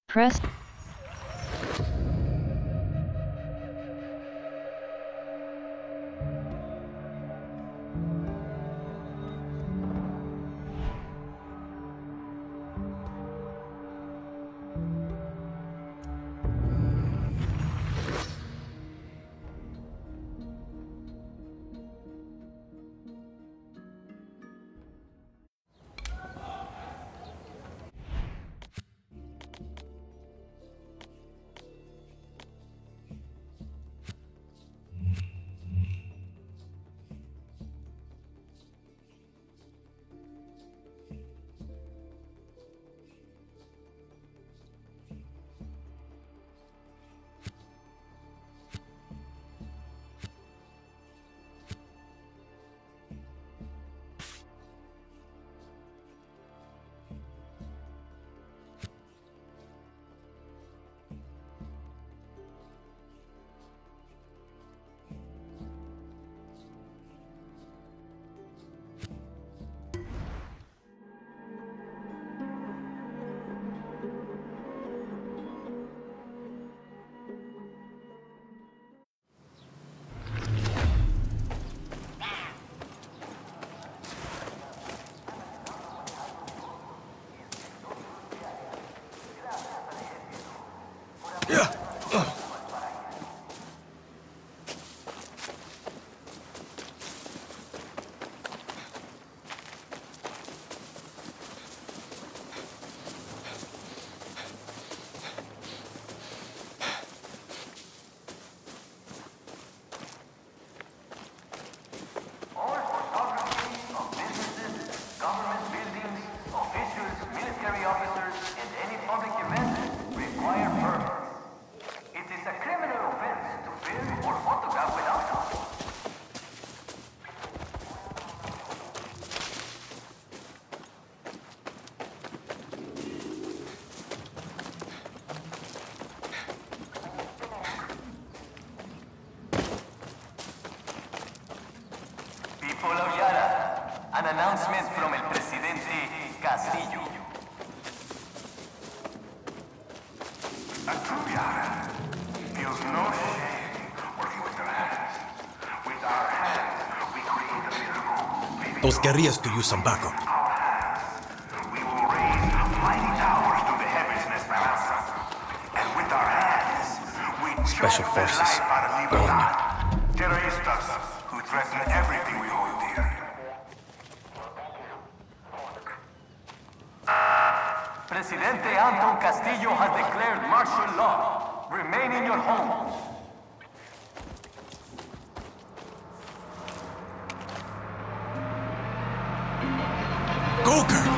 Press. An announcement from el presidente Castillo. A true Yara feels no shame working with their hands. With our hands, we create a miracle. Those guerrillas could use some backup. We will raise mighty towers to the heavens in Esperanza. And with our hands, we Special choke the forces. life out of Coño. Libertad. Terroristas who threaten everything we hold dear. Presidente Anton Castillo has declared martial law. Remain in your homes. Goker!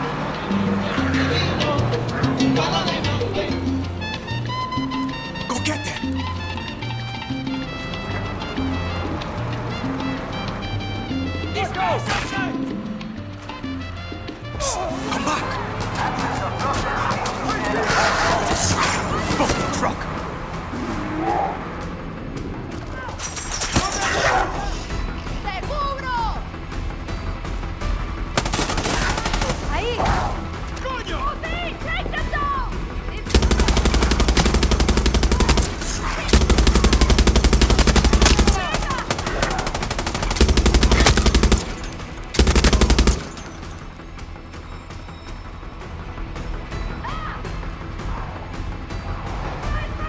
Go get them! Come back! Fucking truck! ¡Te cubro! ¡Ahí! ¡Coño! ¡Sí! ¡Échalo! ¡Ah!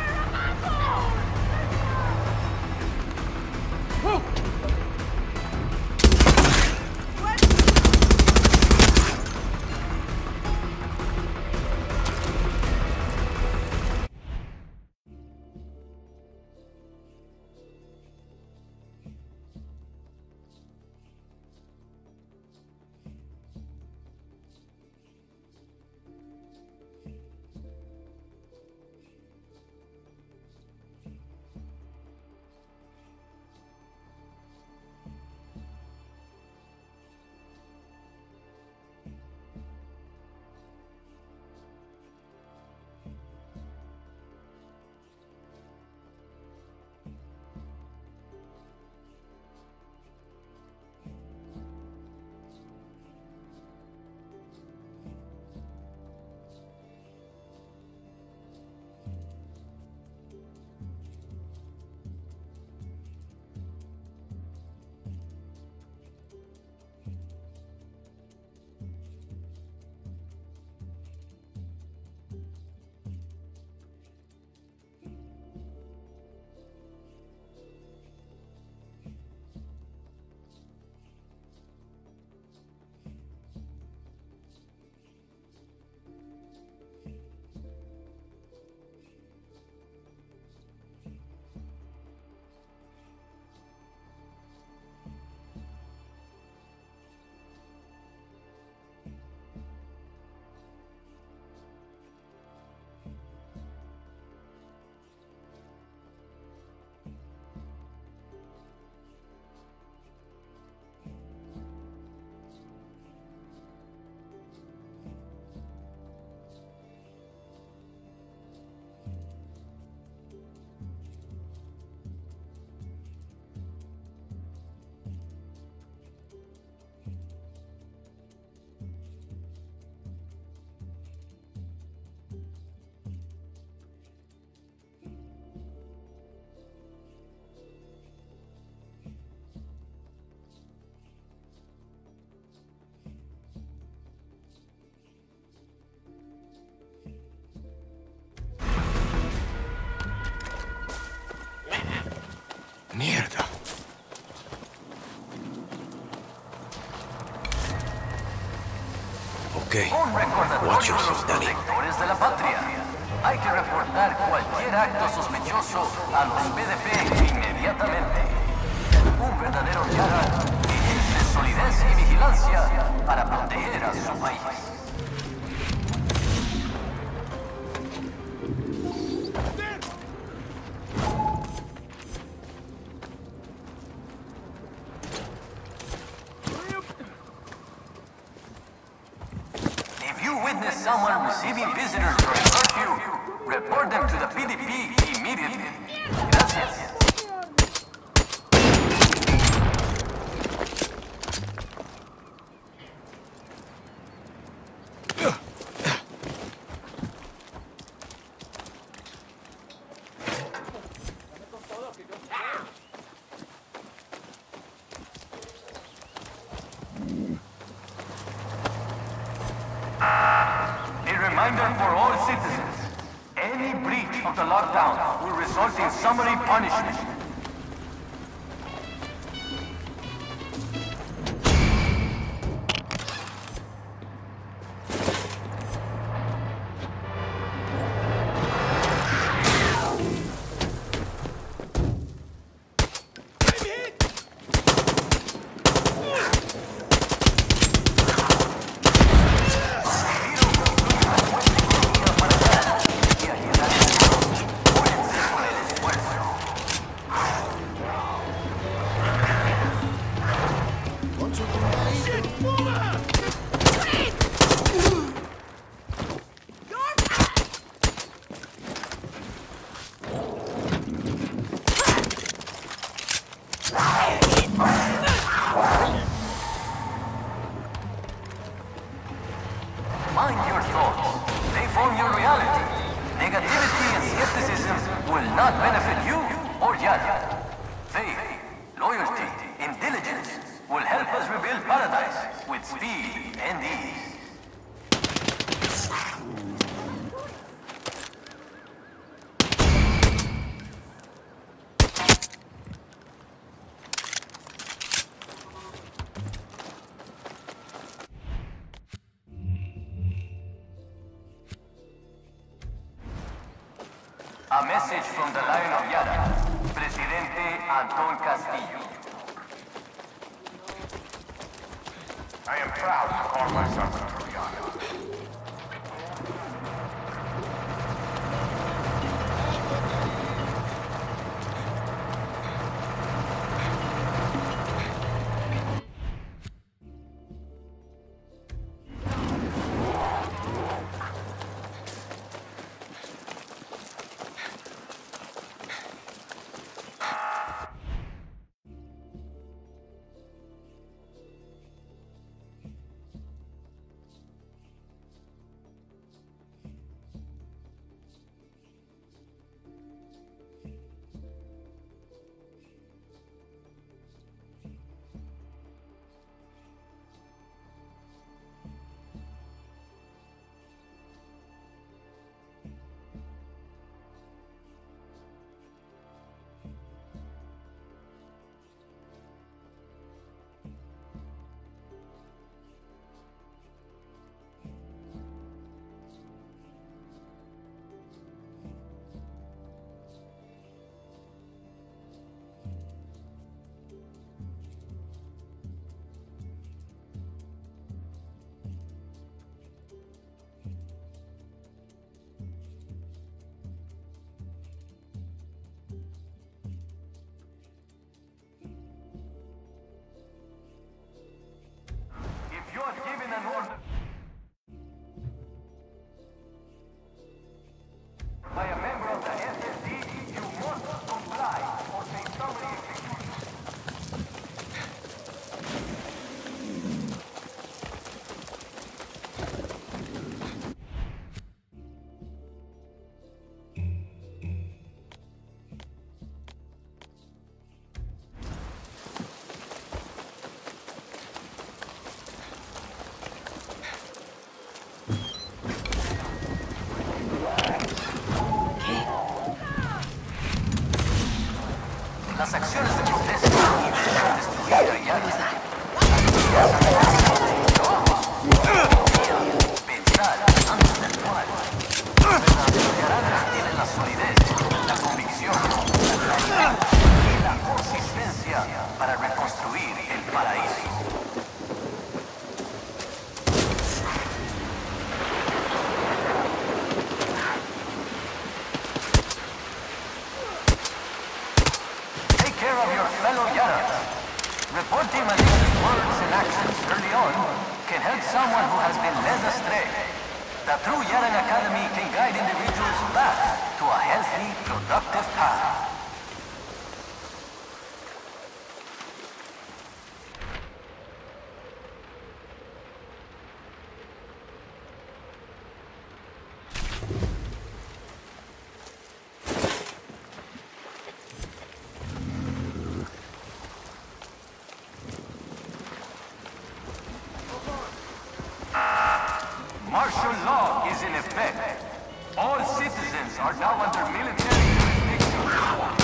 Okay. Un recordatorio Watch a los yourself, Danny. protectores de la patria. Hay que reportar cualquier acto sospechoso a los PDP inmediatamente. Un verdadero Yara exige solidez y vigilancia para proteger a su país. If you witness someone receiving visitors during curfew, report them to the PDP immediately. Gracias. A reminder for all citizens. Any breach of the lockdown will result in summary punishment. Mind your thoughts. They form your reality. Negativity and skepticism will not benefit you or Yara. Faith, loyalty, and diligence will help us rebuild paradise with speed and ease. A message from the Lion of Yara, Presidente Anton Castillo. I am proud to call myself a Trujano. can help someone who has been led astray. The true Yaran Academy can guide individuals back to a healthy, productive path. Martial law is in effect. All citizens are now under military jurisdiction.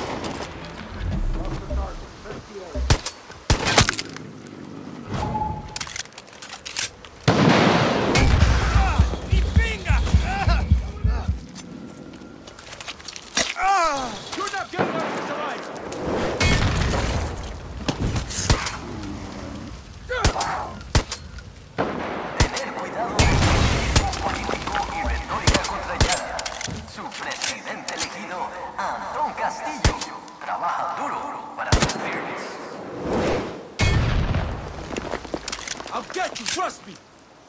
You're not getting out of this alive! Tener cuidado de político y retórica contra Yara. Su presidente elegido, Antón Castillo, trabaja duro para cumplirles. I'll get you, trust me!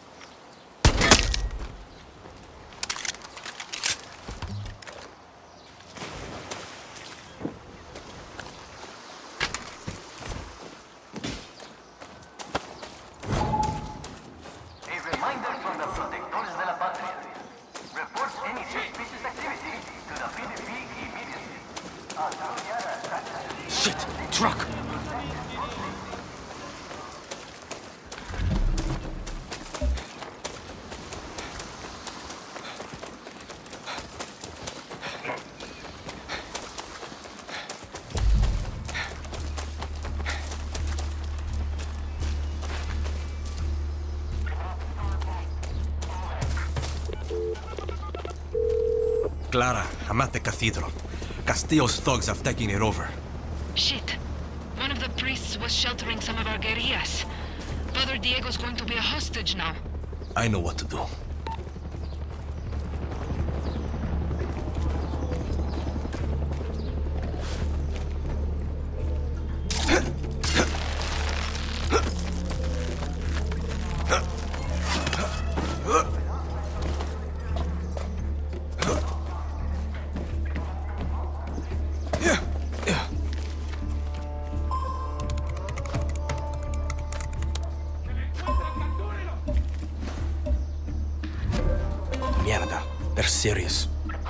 A reminder from the protectores de la patria. Report any suspicious activity to the PDP immediately. Antón Yara. Shit! Truck! Clara, I'm at the cathedral. Castillo's thugs have taken it over. Shit. One of the priests was sheltering some of our guerrillas. Father Diego's going to be a hostage now. I know what to do. Mierda, they're serious.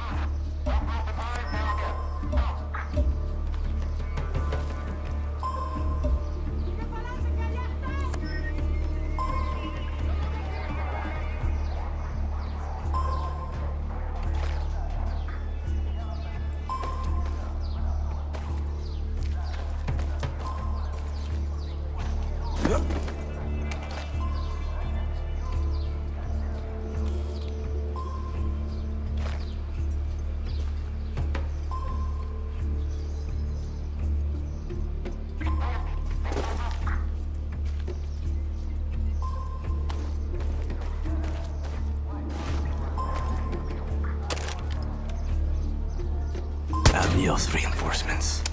Adios, reinforcements.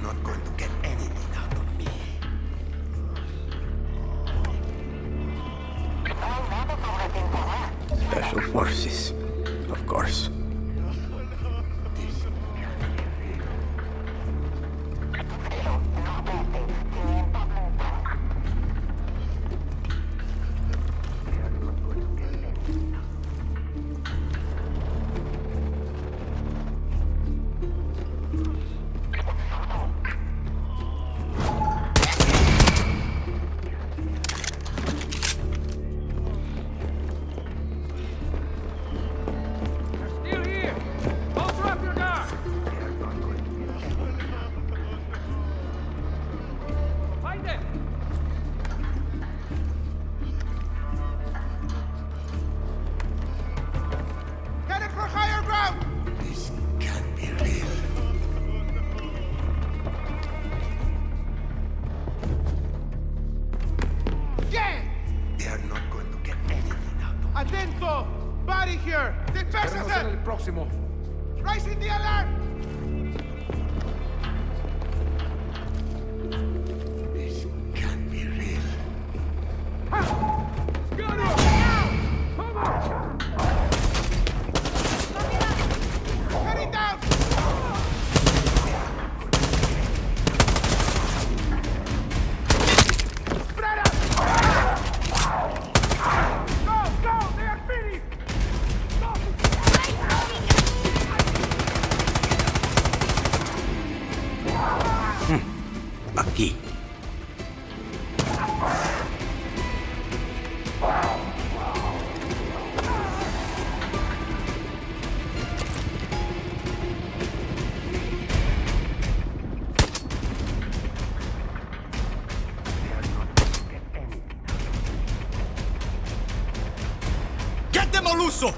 not going to get anything out of me. Special forces, of course. ¡Atento! ¡Body here! ¡Defensas! En el próximo. ¡Raising the alarm! This can't be real. Heading down! Spread up! Go! Go! They are finished! Aquí. Get them, Oluso!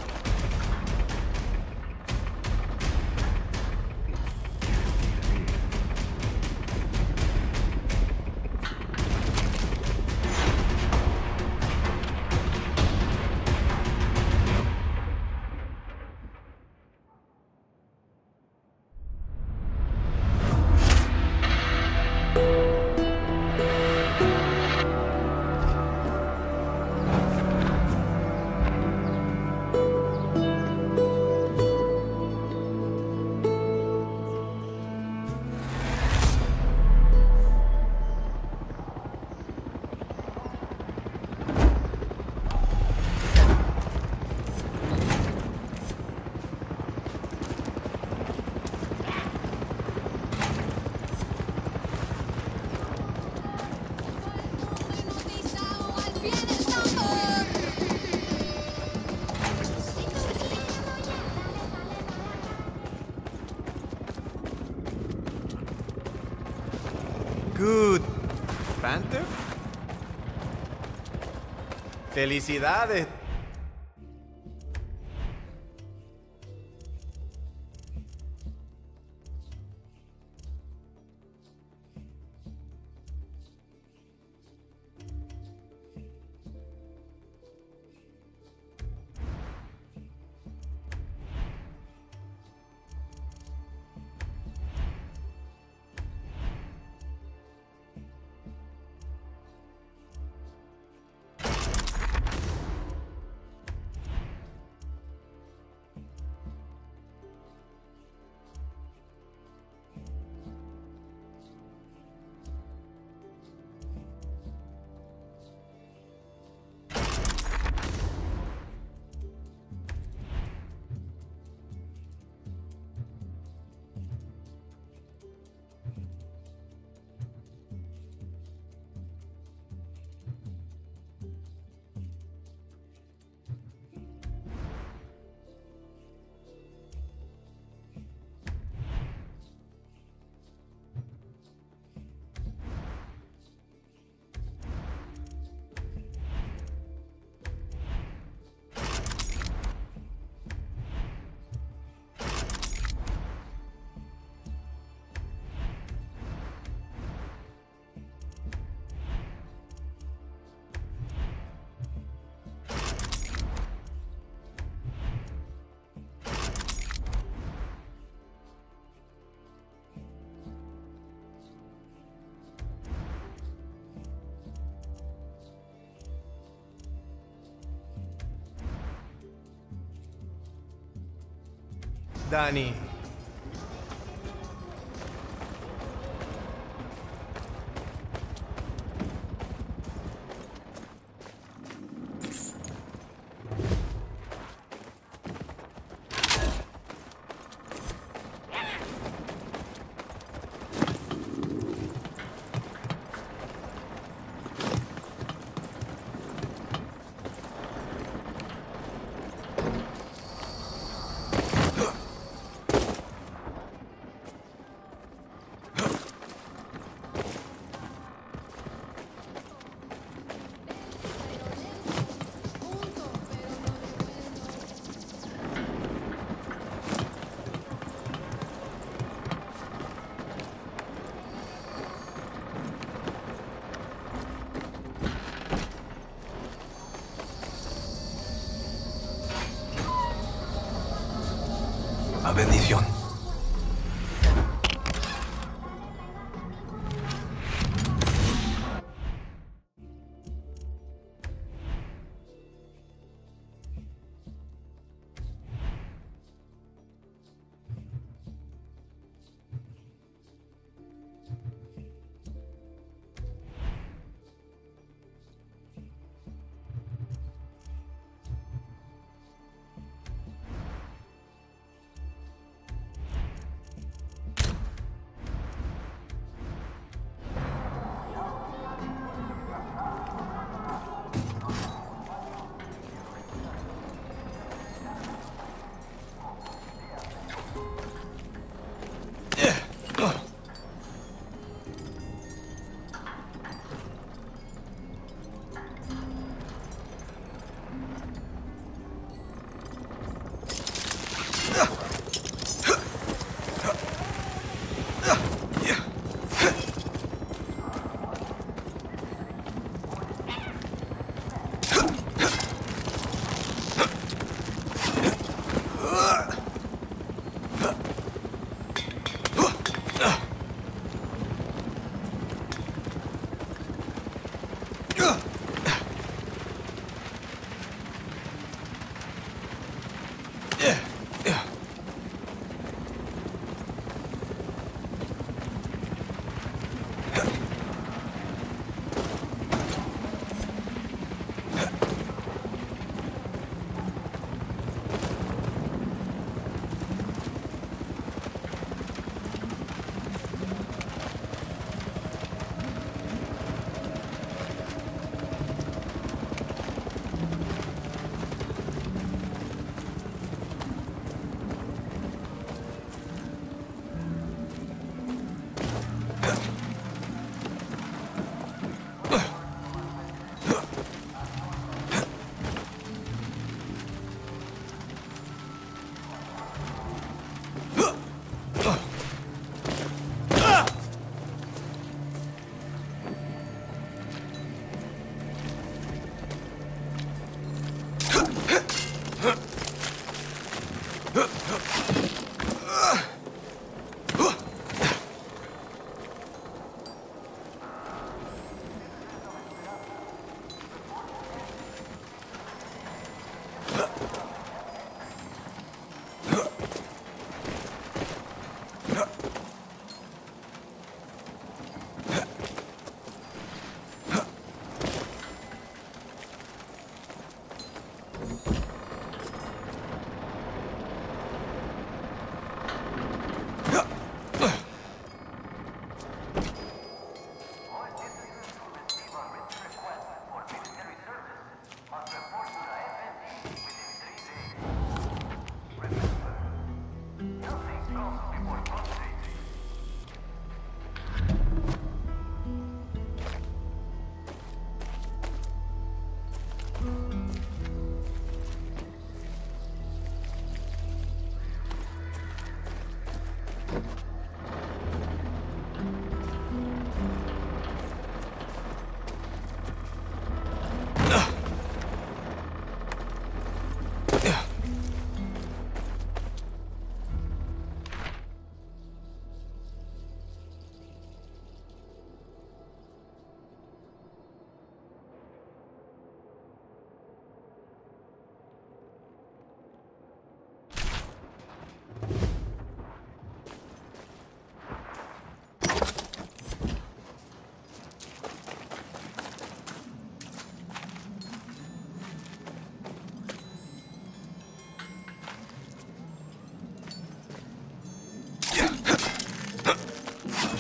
Good. Panther? Felicidades. Danny. La bendición.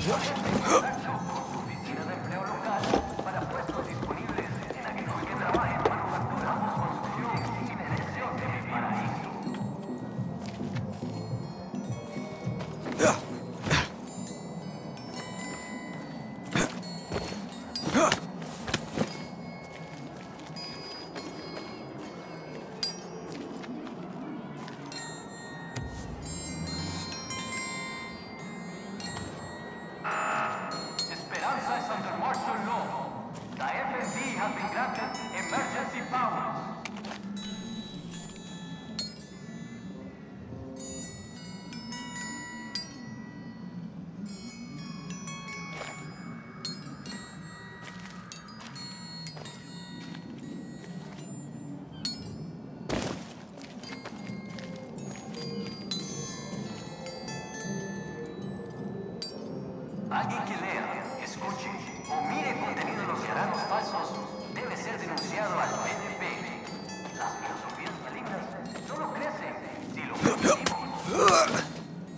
Oficina de empleo local para puestos disponibles en aquellos que trabajen en manufactura, construcción y erección de mi paraíso. Esperanza is under martial law. The FND has been granted emergency powers. Alguien que lea, escuche o mire contenido de los ciudadanos falsos debe ser denunciado al PNP. Las filosofías malignas solo crecen si lo permitimos.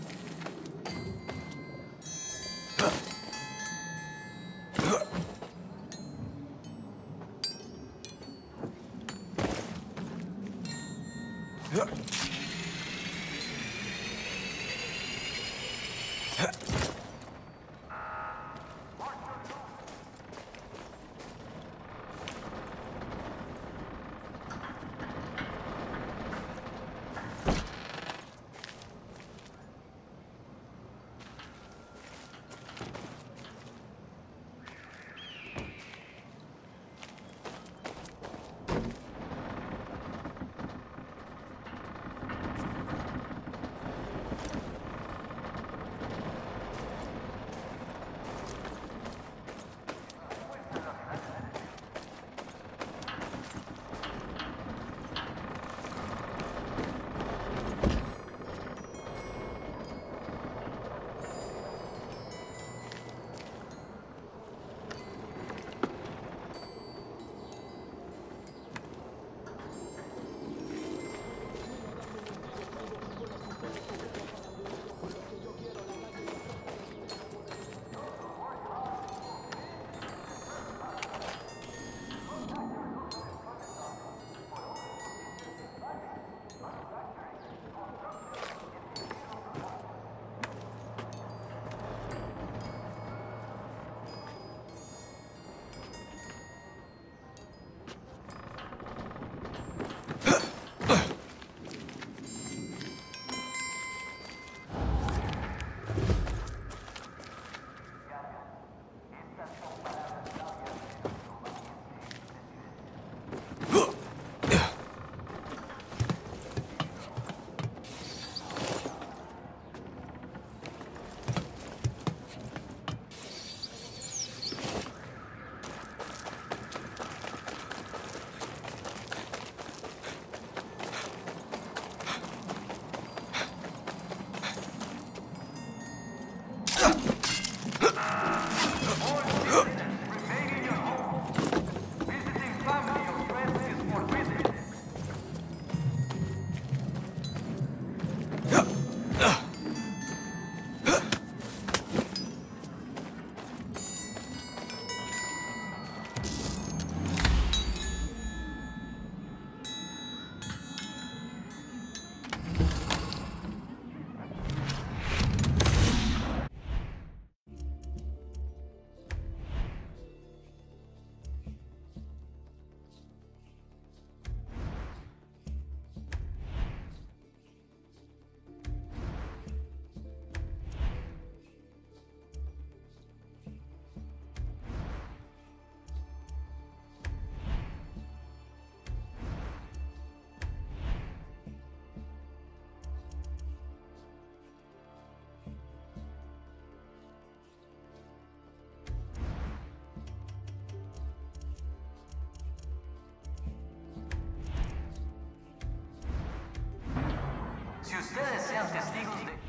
Si ustedes sean testigos de...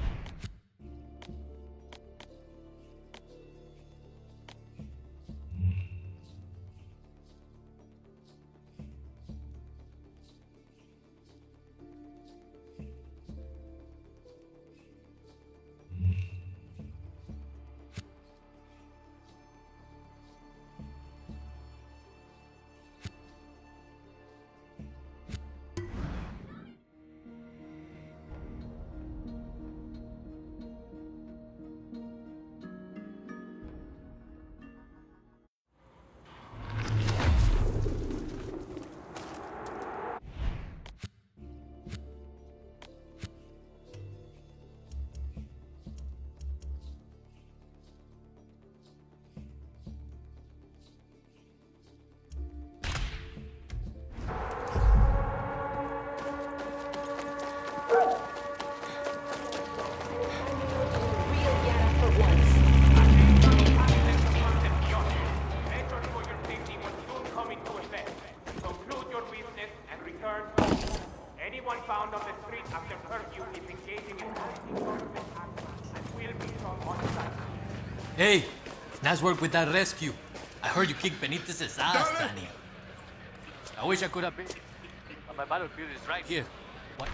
Hey, nice work with that rescue. I heard you kicked Benitez's ass, Danny. I wish I could have been, but my battlefield is right here. What?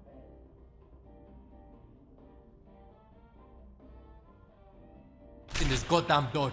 In this goddamn door.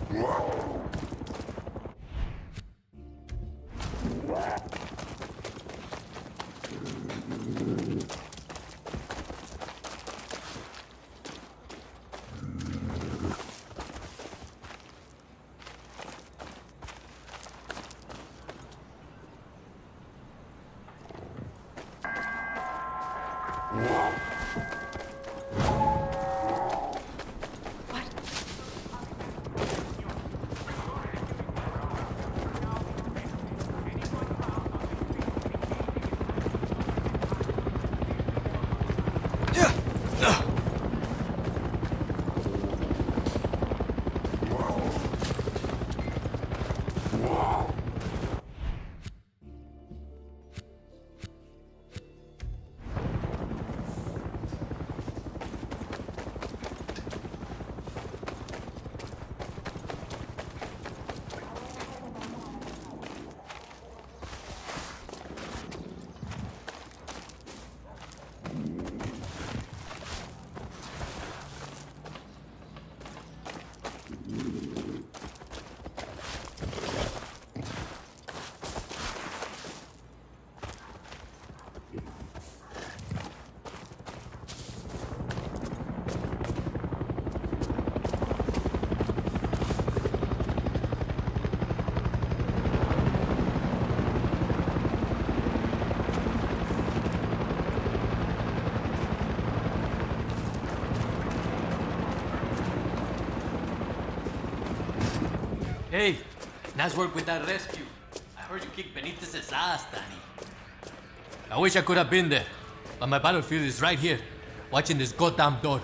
Hey, nice work with that rescue. I heard you kicked Benitez's ass, Danny. I wish I could have been there, but my battlefield is right here, watching this goddamn door.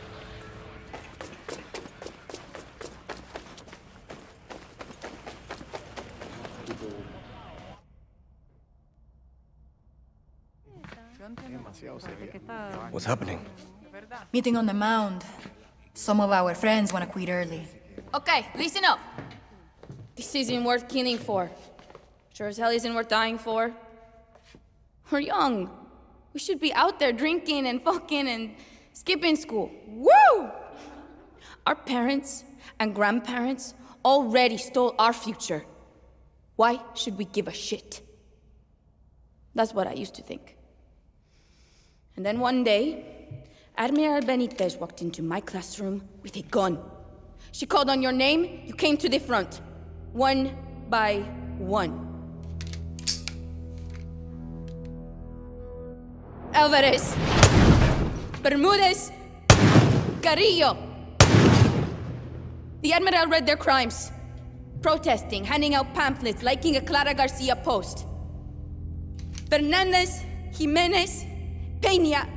What's happening? Meeting on the mound. Some of our friends want to quit early. Okay, listen up. This isn't worth killing for. Sure as hell isn't worth dying for. We're young. We should be out there drinking and fucking and skipping school. Woo! Our parents and grandparents already stole our future. Why should we give a shit? That's what I used to think. And then one day, Admiral Benitez walked into my classroom with a gun. She called on your name, you came to the front. One by one. Alvarez. Bermudez. Carrillo. The Admiral read their crimes. Protesting, handing out pamphlets, liking a Clara Garcia post. Fernandez, Jimenez, Peña.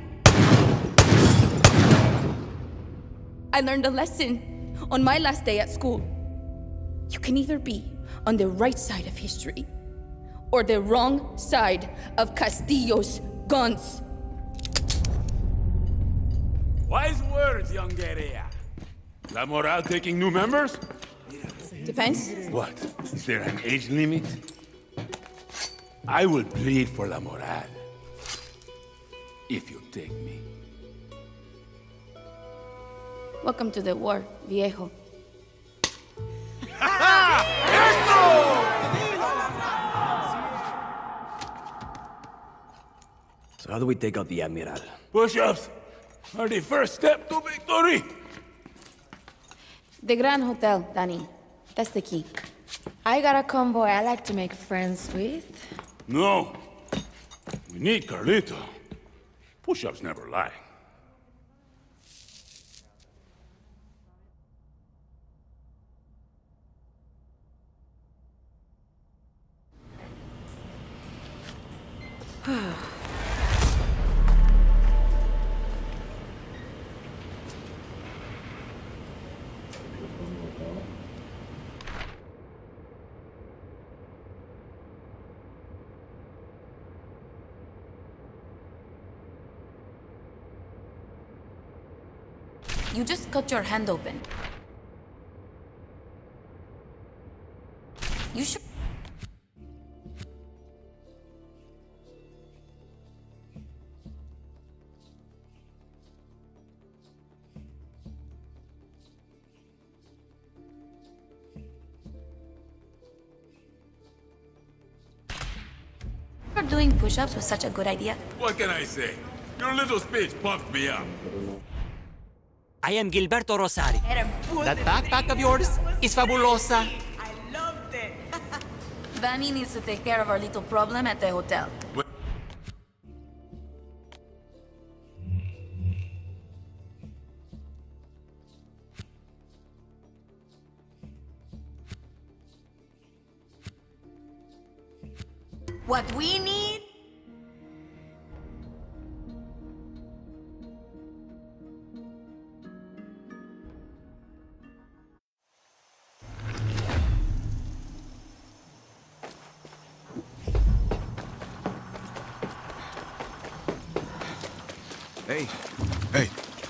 I learned a lesson on my last day at school. You can either be on the right side of history or the wrong side of Castillo's guns. Wise words, young guerrilla. La Moral taking new members? Depends. What? Is there an age limit? I will plead for La Moral. If you take me. Welcome to the war, viejo. So how do we take out the Admiral? Push-ups are the first step to victory! The Grand Hotel, Danny. That's the key. I got a convoy I like to make friends with. No. We need Carlito. Push-ups never lie. You just cut your hand open. You should... doing push-ups was such a good idea? What can I say? Your little speech pumped me up. I am Gilberto Rosari. That backpack of yours is fabulosa. Vanny needs to take care of our little problem at the hotel. What we need? Hey. Hey.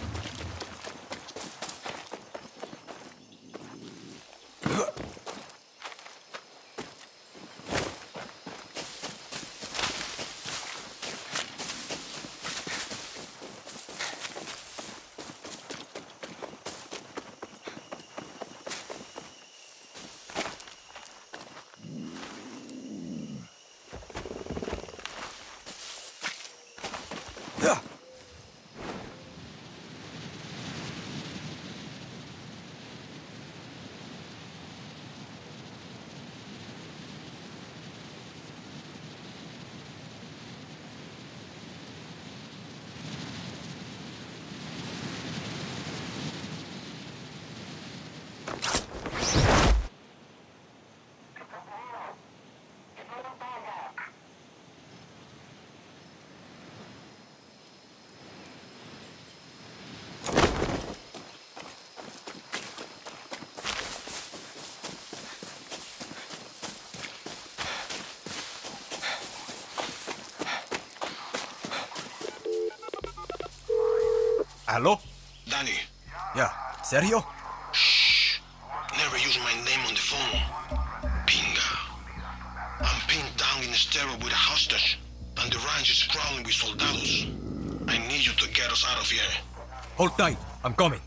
¿Aló? Danny. Yeah. Sergio? Shh. Never use my name on the phone. Pinga. I'm pinned down in a stairwell with a hostage, and the ranch is crawling with soldados. I need you to get us out of here. Hold tight. I'm coming.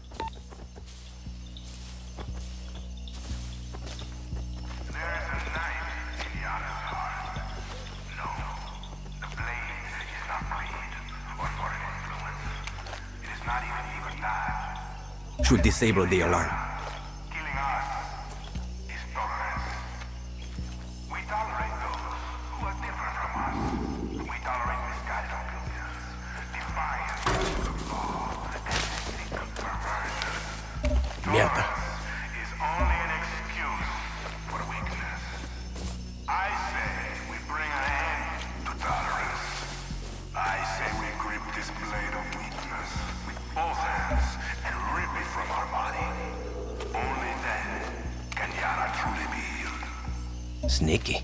Should disable the alarm. Killing us is tolerance. We tolerate those who are different from us. We tolerate misguided opinions, defiance of the law, and secret perversion. Mierda. Tolerance is only an excuse for weakness. I say we bring an end to tolerance. I say we grip this blade of weakness with both hands and rip it from our body. Only then can Yara truly be healed. Sneaky.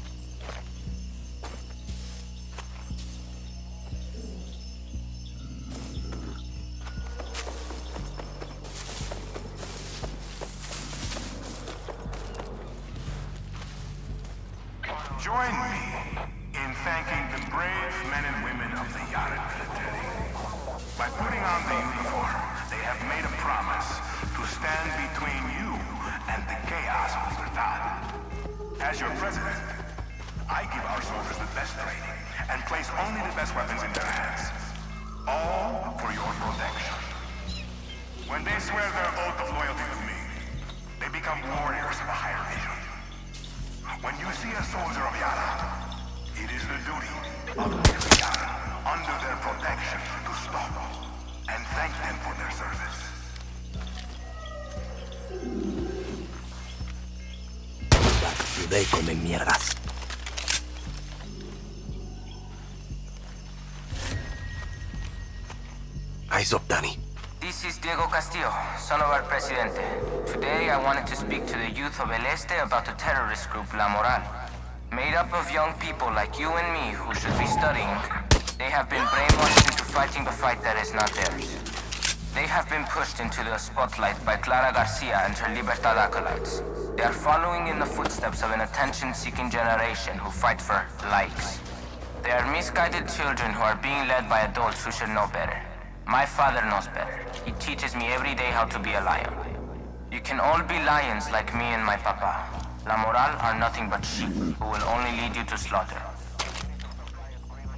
Join me in thanking the brave men and women of the Yara military. By putting on the uniform, they have made a promise to stand between you and the chaos of Libertad. As your president, I give our soldiers the best training and place only the best weapons in their hands. All for your protection. When they swear their oath of loyalty to me, they become warriors of a higher vision. When you see a soldier of Yara, it is the duty of every Yara under their protection to stop and thank them for their service. They comen mierdas. Eyes up, Danny. This is Diego Castillo, son of our presidente. Today I wanted to speak to the youth of El Este about the terrorist group La Moral. Made up of young people like you and me who should be studying, they have been brainwashed into fighting the fight that is not theirs. They have been pushed into the spotlight by Clara Garcia and her Libertad acolytes. They are following in the footsteps of an attention-seeking generation who fight for likes. They are misguided children who are being led by adults who should know better. My father knows better. He teaches me every day how to be a lion. You can all be lions like me and my papa. La Moral are nothing but sheep who will only lead you to slaughter.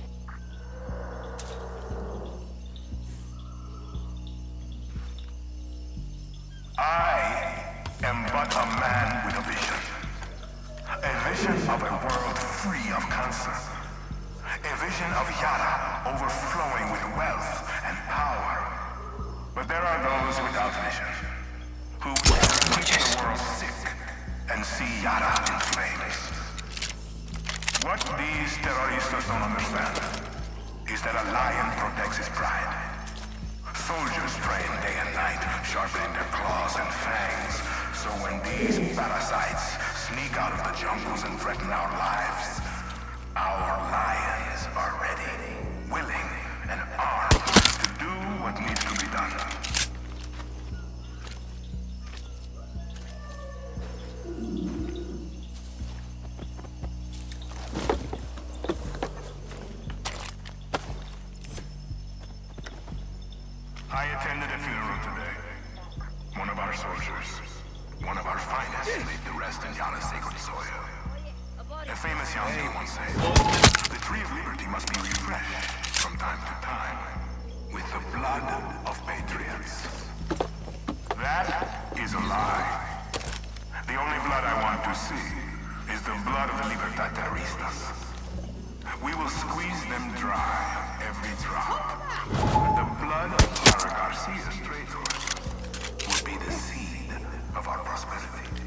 a man with a vision. A vision of a world free of cancer. A vision of Yara overflowing with wealth and power. But there are those without vision, who will make the world sick and see Yara in flames. What these terroristas don't understand is that a lion protects his pride. Soldiers train day and night, sharpening their claws and fangs, so when these parasites sneak out of the jungles and threaten our lives, our lions are ready, willing, and armed to do what needs to be done. I attended a funeral today. One of our soldiers, one of our finest, laid to rest in Yara's sacred soil. A famous young man once said, the Tree of Liberty must be refreshed from time to time with the blood of patriots. That is a lie. The only blood I want to see is the blood of the Libertad Terroristas. We will squeeze them dry, every drop. The blood of Clara Garcia's traitors will be the seed of our prosperity.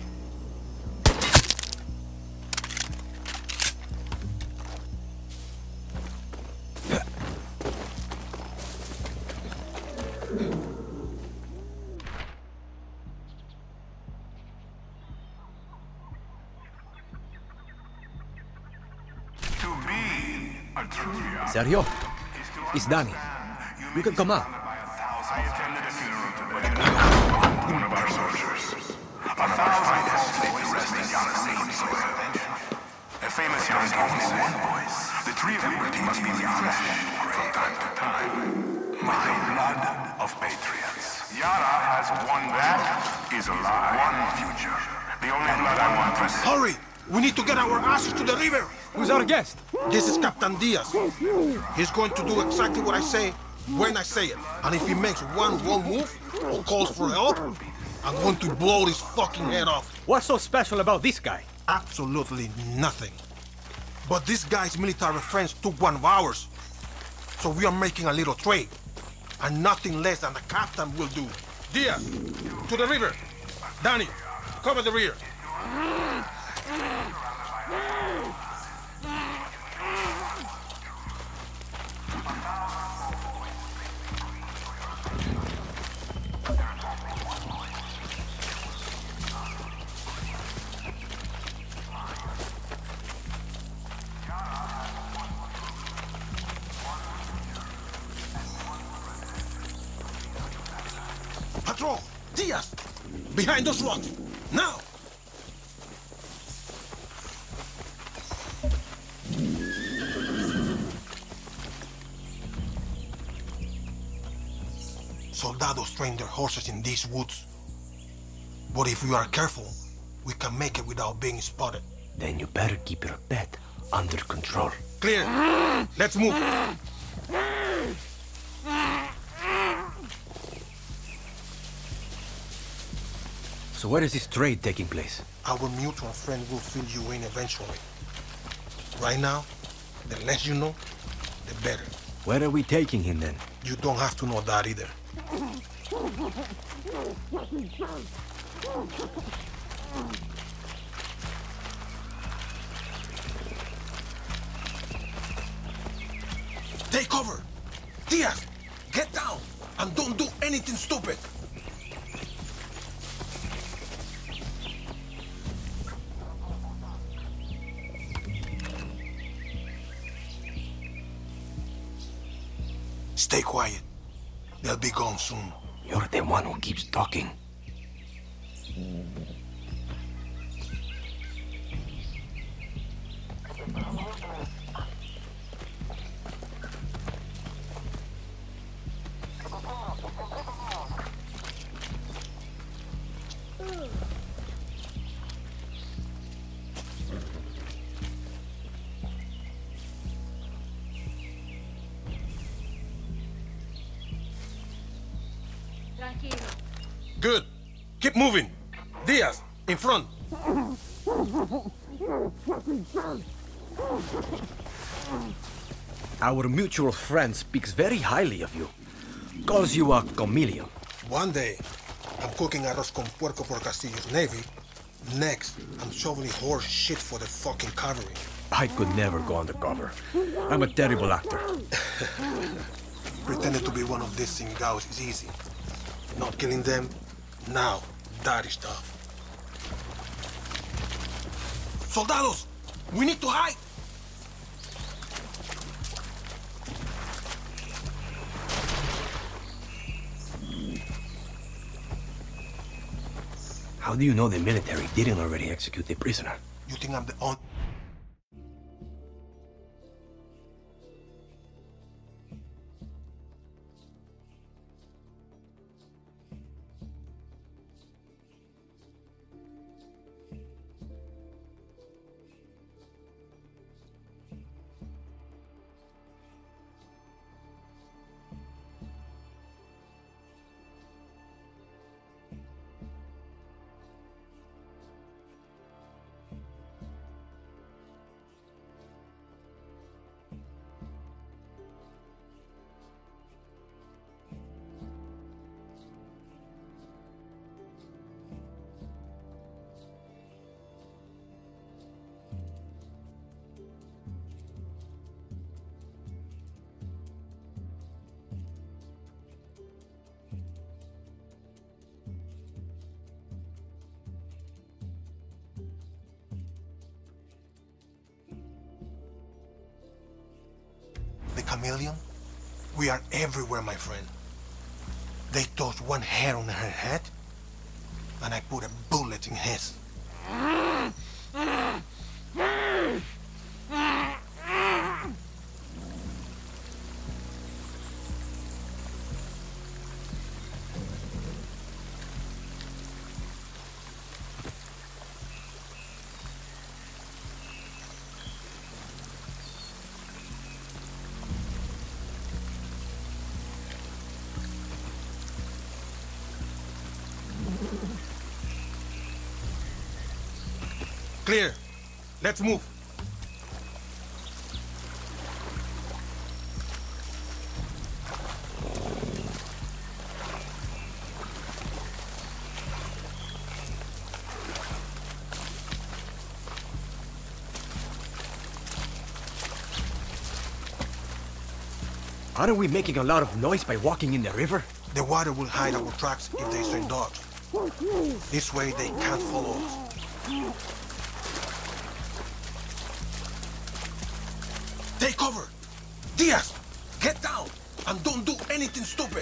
Sergio, it's Danny. You can come out. I attended a funeral today. One of our soldiers. A thousand folks laid to rest in Yara's sacred soil. A famous young man said, the Tree of Liberty must be refreshed from time to time. My blood of patriots. Yara has one that is a lie. One future. The only blood I want to see. Hurry! We need to get our asses to the river! Who's our guest? This is Captain Diaz. He's going to do exactly what I say when I say it. And if he makes one wrong move or calls for help, I'm going to blow his fucking head off. What's so special about this guy? Absolutely nothing. But this guy's military friends took one of ours. So we are making a little trade. And nothing less than the captain will do. Diaz, to the river. Danny, cover the rear. Patrol! Diaz! Behind those rocks! Now! Soldados train their horses in these woods. But if we are careful, we can make it without being spotted. Then you better keep your pet under control. Clear! Let's move! So where is this trade taking place? Our mutual friend will fill you in eventually. Right now, the less you know, the better. Where are we taking him then? You don't have to know that either. Take cover! Diaz, get down! And don't do anything stupid! Stay quiet. They'll be gone soon. You're the one who keeps talking. Good. Keep moving. Diaz, In front. Our mutual friend speaks very highly of you. Calls you a chameleon. One day, I'm cooking arroz con puerco for Castillo's Navy. Next, I'm shoveling horse shit for the fucking cavalry. I could never go undercover. I'm a terrible actor. Pretending to be one of these cingaos is easy. Not killing them, now, that is tough. Soldados! We need to hide! How do you know the military didn't already execute the prisoner? You think I'm the only... The chameleon? We are everywhere, my friend. They tossed one hair on her head, and I put a bullet in his. Clear. Let's move. Aren't we making a lot of noise by walking in the river? The water will hide our tracks if they send dogs. This way they can't follow us. Take cover! Diaz! Get down! And don't do anything stupid!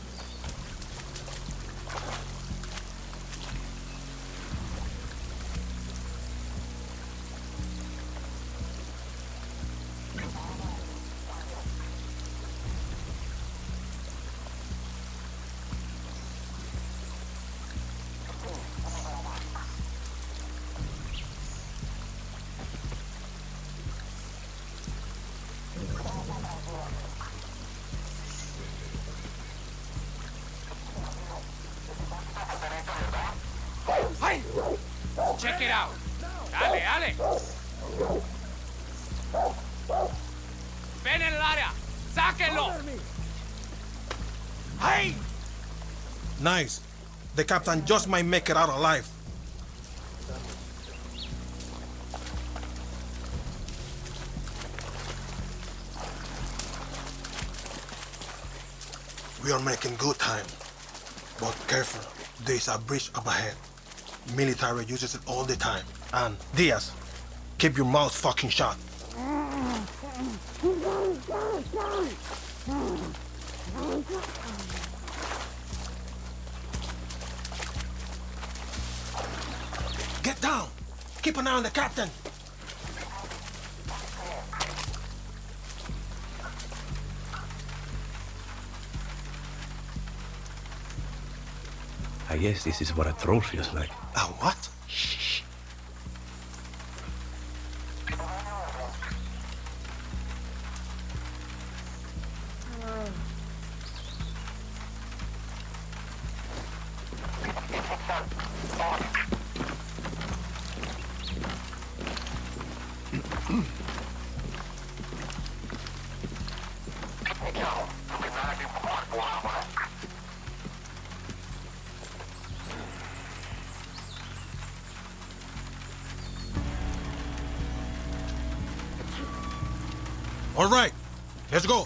Check it out. Dale, dale. Ven en el área. Sáquenlo. Hey! Nice. The captain just might make it out alive. We are making good time. But careful, there's a bridge up ahead. Military uses it all the time. And Diaz, keep your mouth fucking shut. Get down! Keep an eye on the captain! I guess this is what a troll feels like. A what? Shh. All right, let's go.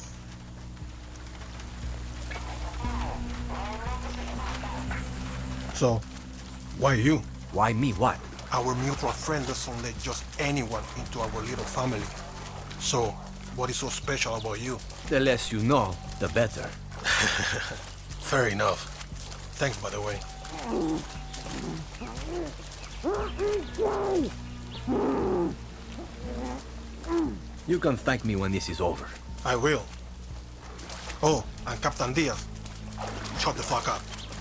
So, why you? Why me? What? Our mutual friend doesn't let just anyone into our little family. So, what is so special about you? The less you know, the better. Fair enough. Thanks, by the way. You can thank me when this is over. I will. Oh, and Captain Diaz, shut the fuck up.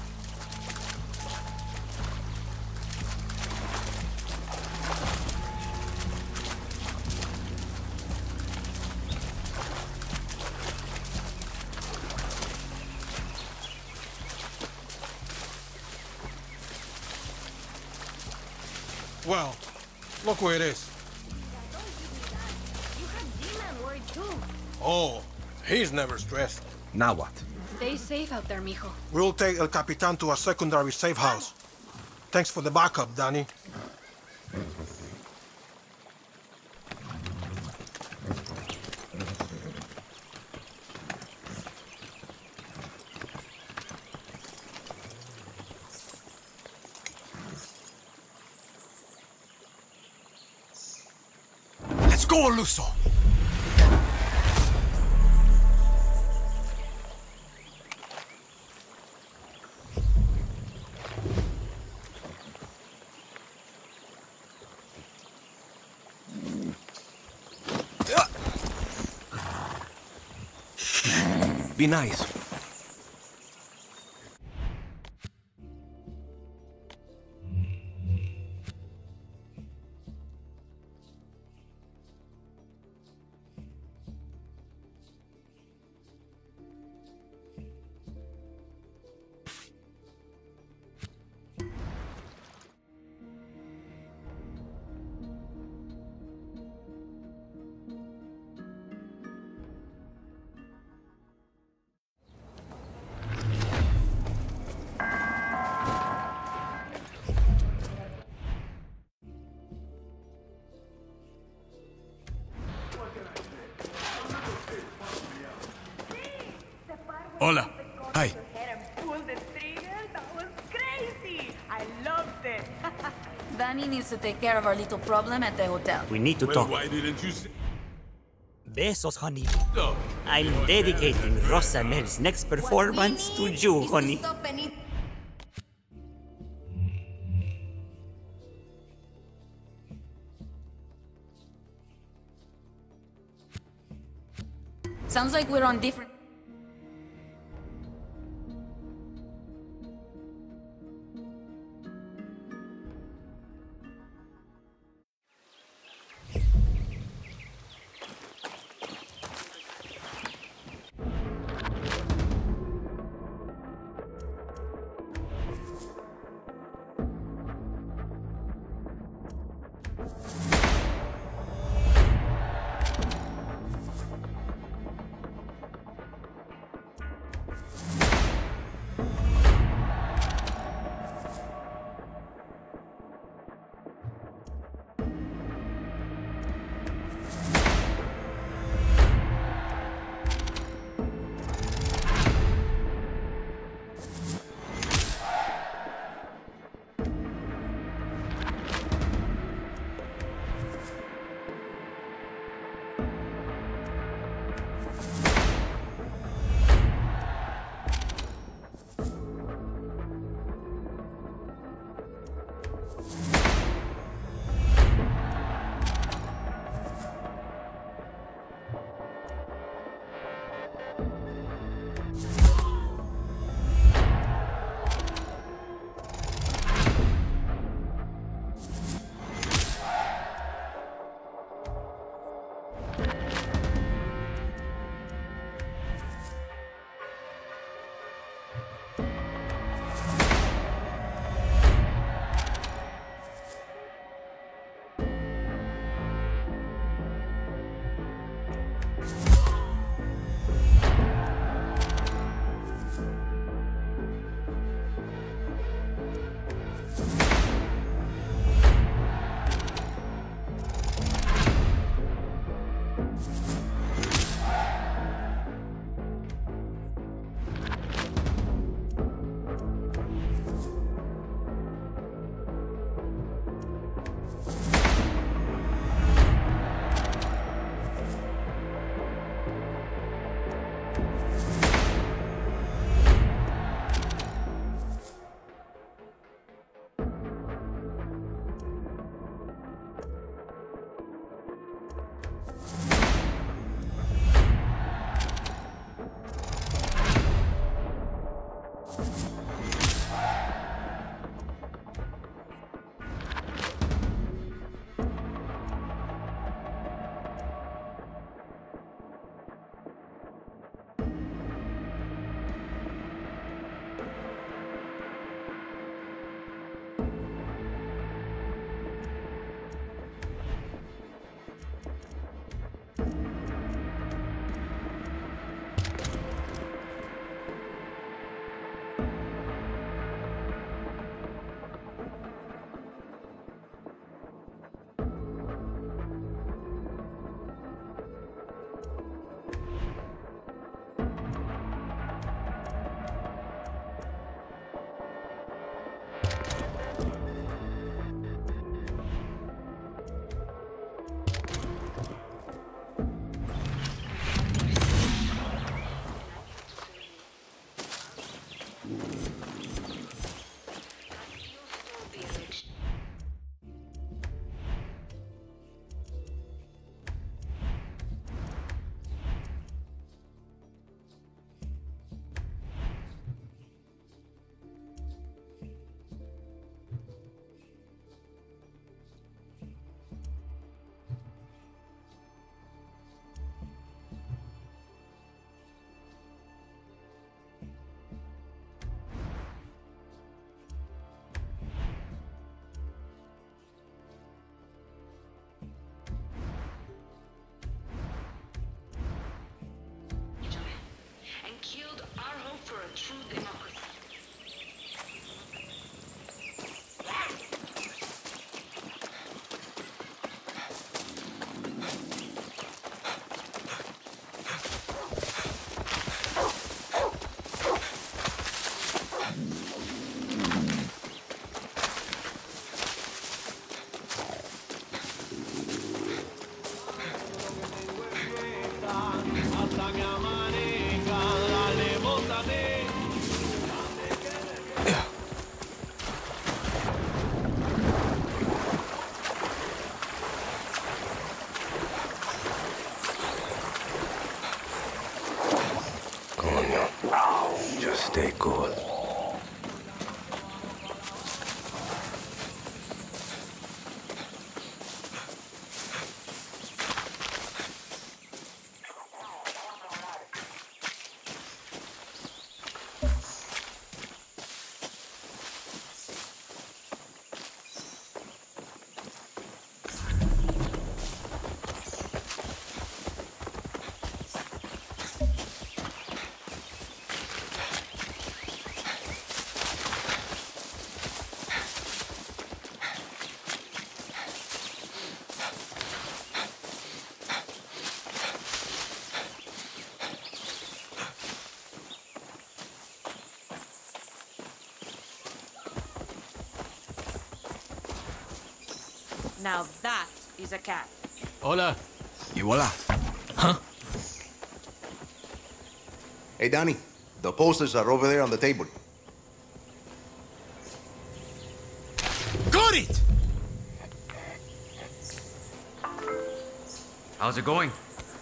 Well, look where it is. Oh, he's never stressed. Now what? Stay safe out there, mijo. We'll take El Capitan to a secondary safe house. Thanks for the backup, Danny. Let's go, Luso! Be nice. Hola. Hi. Danny needs to take care of our little problem at the hotel. We need to talk. Why didn't you say... Besos, honey. No. I'm dedicating Rosamel's next performance to you, honey. Sounds like we're on different... Stay cool. Now that is a cat. Hola. Y voila. Huh? Hey, Danny. The posters are over there on the table. Got it! How's it going?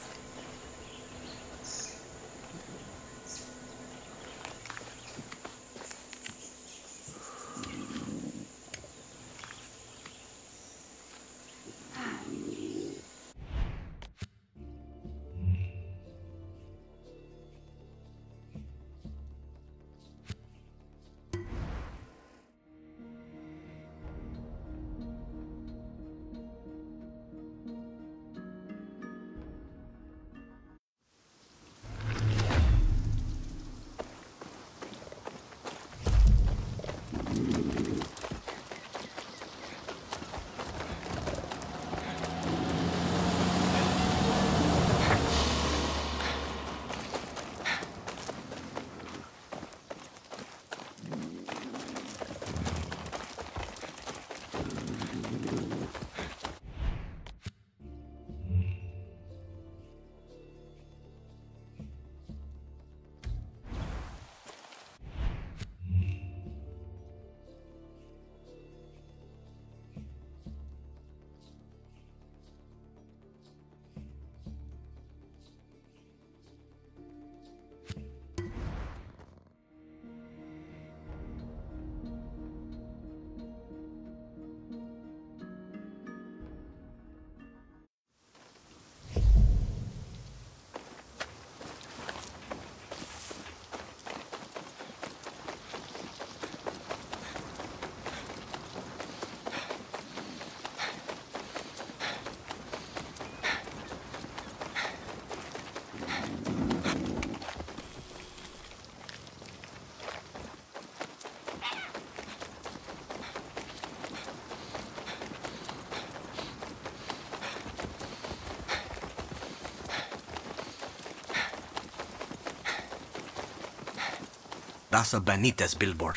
That's a Benitez billboard.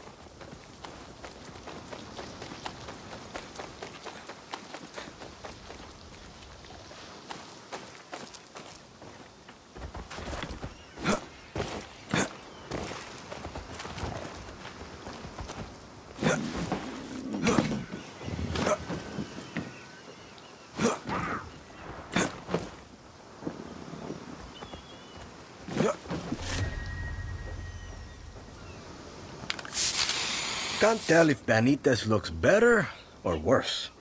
Can't tell if Benitez looks better or worse.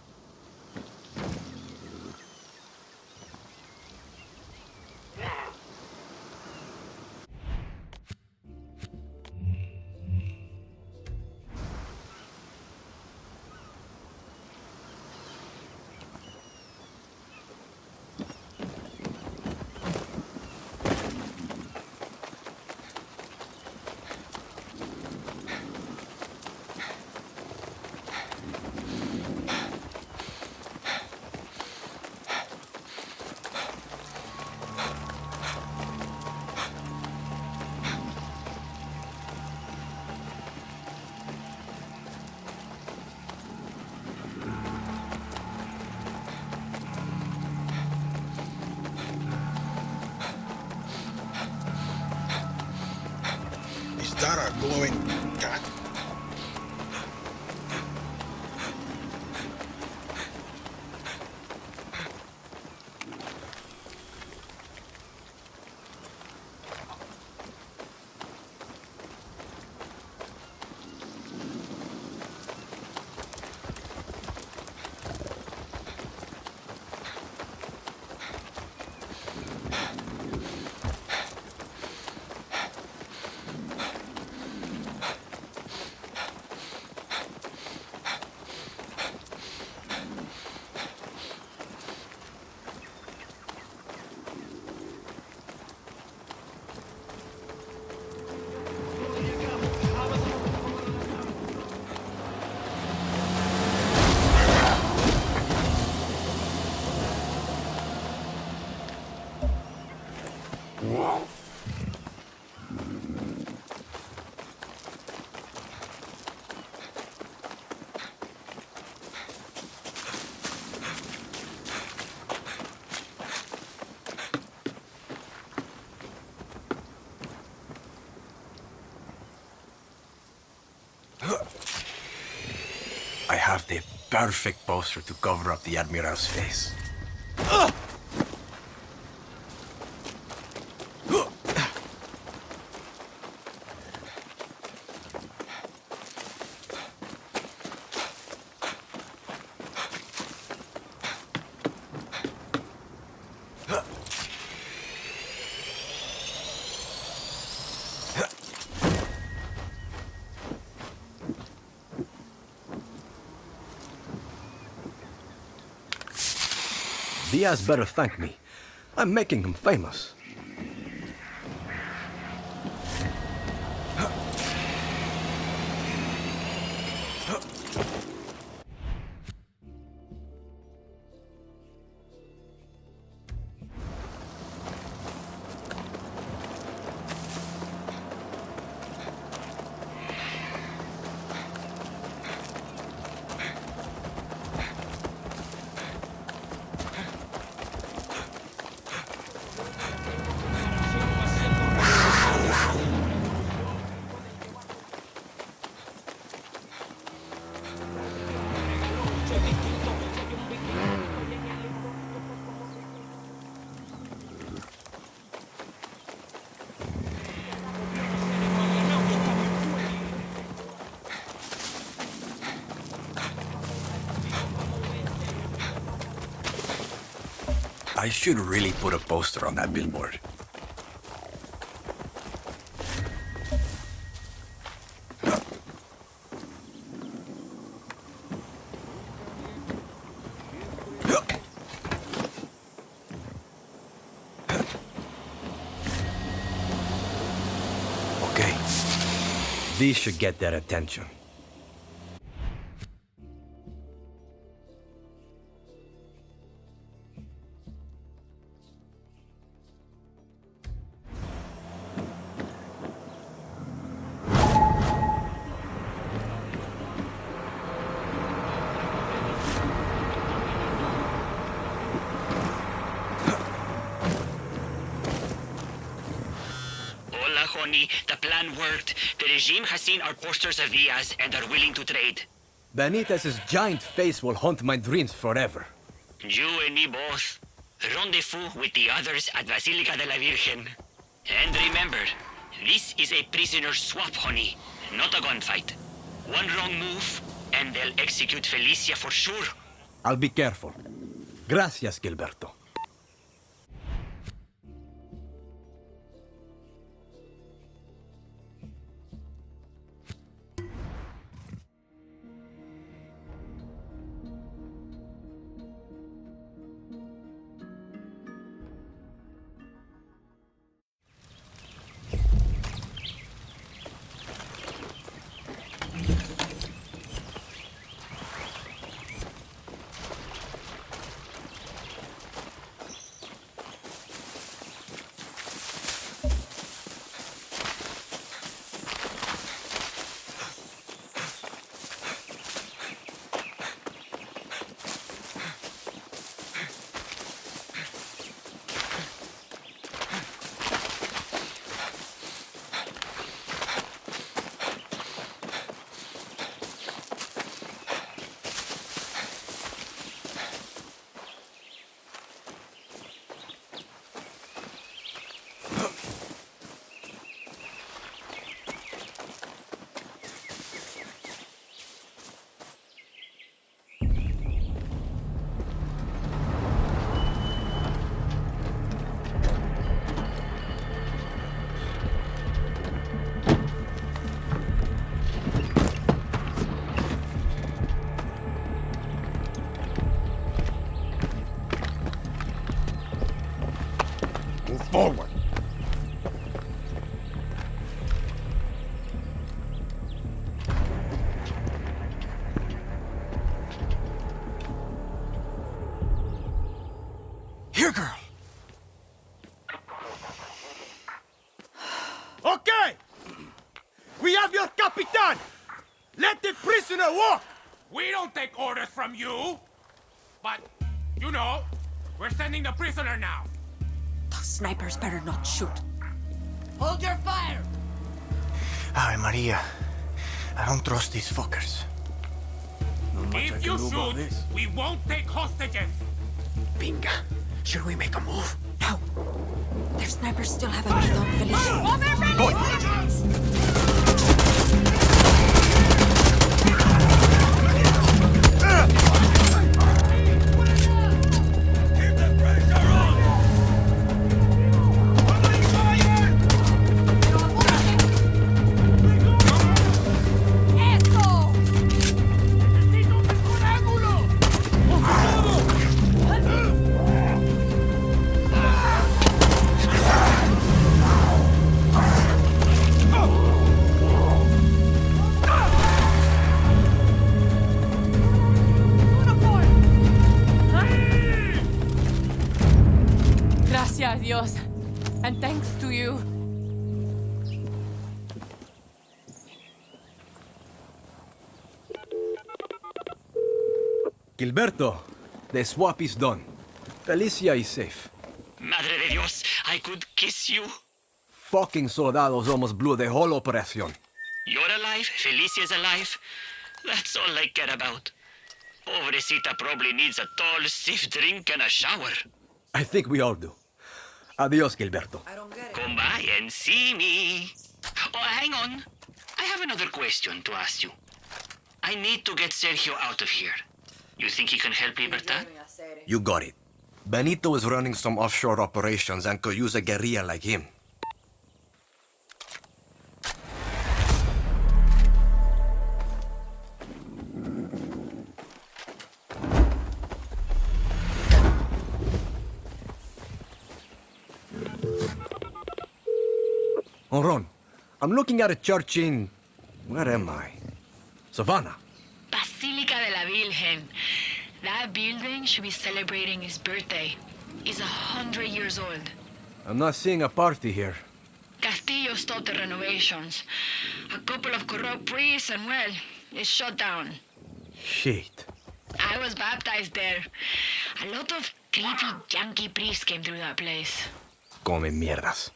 Is that a glowing cat? perfect poster to cover up the Admiral's face. Diaz better thank me. I'm making him famous. I should really put a poster on that billboard. Okay. These should get their attention. The plan worked. The regime has seen our posters of Diaz and are willing to trade. Benitez's giant face will haunt my dreams forever. You and me both. Rendezvous with the others at Basilica de la Virgen. And remember, this is a prisoner swap, honey, not a gunfight. One wrong move, and they'll execute Felicia for sure. I'll be careful. Gracias, Gilberto. Forward. Here, girl. Okay! We have your Capitan! Let the prisoner walk! We don't take orders from you! But, you know, we're sending the prisoner now. Those snipers better not shoot. Hold your fire! Ave Maria. I don't trust these fuckers. No If you shoot, we won't take hostages. Pinga, should we make a move? No. Their snipers still haven't killed on Gracias, Dios. And thanks to you. Gilberto, the swap is done. Felicia is safe. Madre de Dios, I could kiss you. Fucking soldados almost blew the whole operation. You're alive, Felicia's alive. That's all I care about. Pobrecita probably needs a tall, stiff drink and a shower. I think we all do. Adios, Gilberto. Come by and see me. Oh, hang on. I have another question to ask you. I need to get Sergio out of here. You think he can help Libertad? You got it. Benito is running some offshore operations and could use a guerrilla like him. Oh, Ron, I'm looking at a church in... Where am I? Savannah. Basilica de la Virgen. That building should be celebrating his birthday. He's 100 years old. I'm not seeing a party here. Castillo stopped the renovations. A couple of corrupt priests and, well, it's shut down. Shit. I was baptized there. A lot of creepy Yankee priests came through that place. Come mierdas.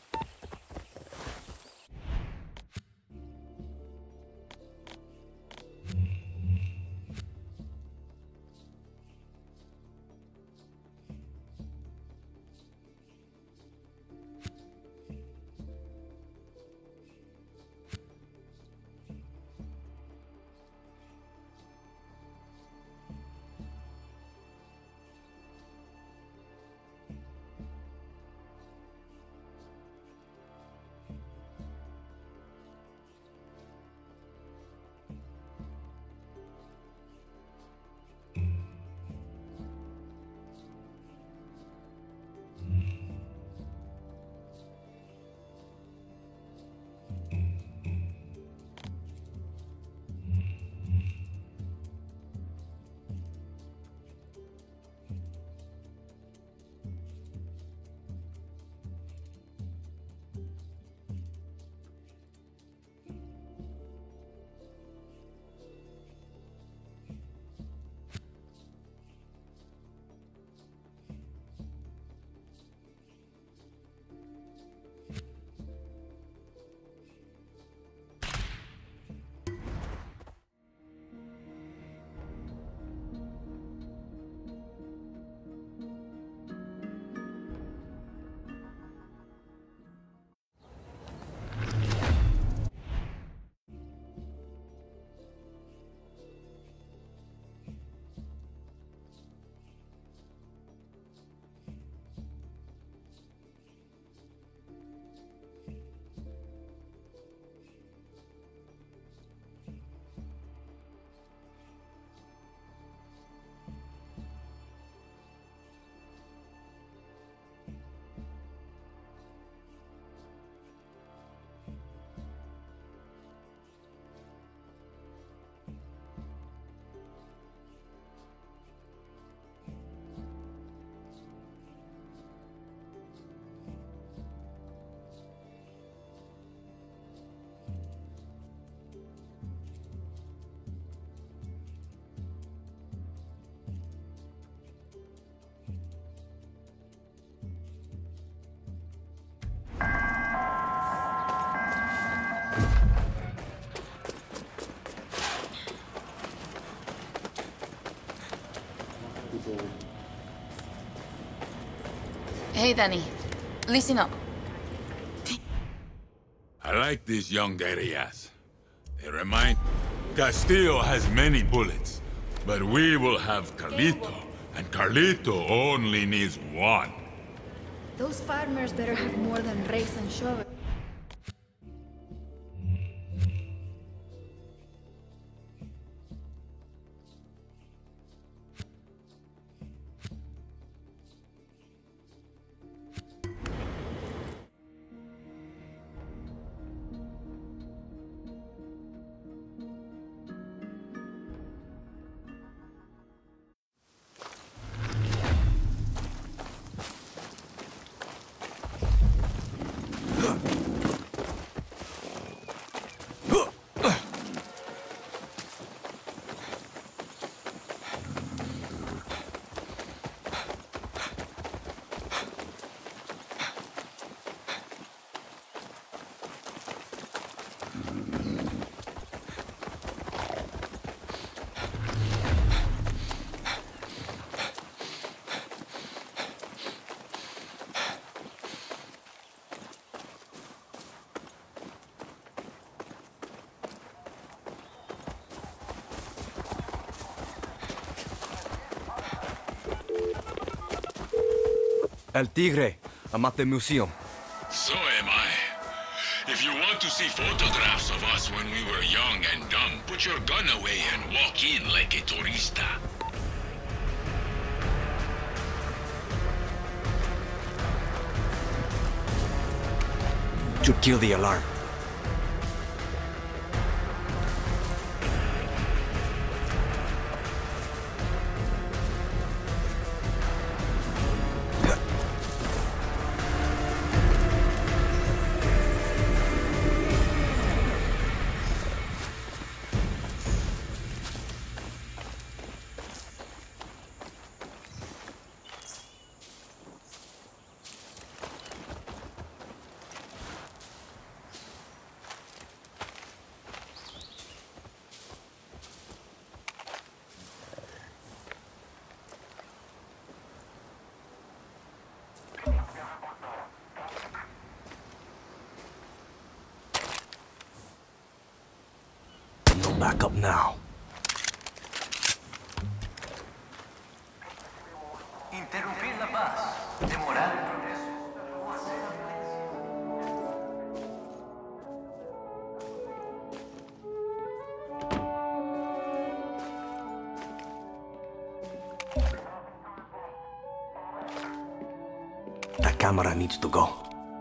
Hey, Danny. Listen up. I like these young guerrillas. They remind... Castillo has many bullets, but we will have Carlito, and Carlito only needs one. Those farmers better have more than rakes and shovels. El Tigre. I'm at the museum. So am I. If you want to see photographs of us when we were young and dumb, put your gun away and walk in like a turista. Should kill the alarm. Back up now. Interrumpir la paz. Demorar el progreso. That camera needs to go.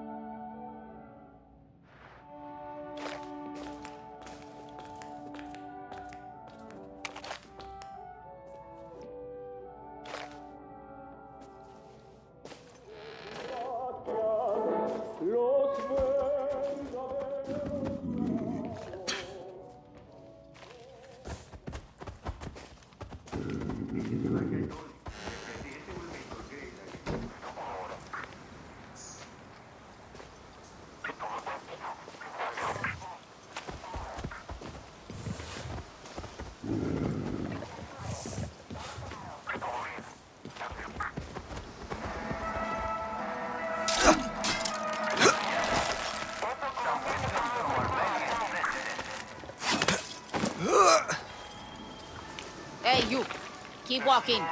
Hey, you. Keep walking.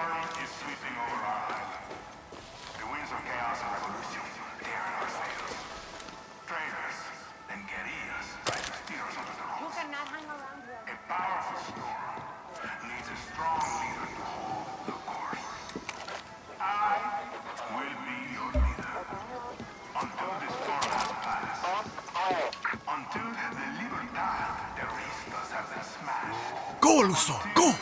Go, Luso, go!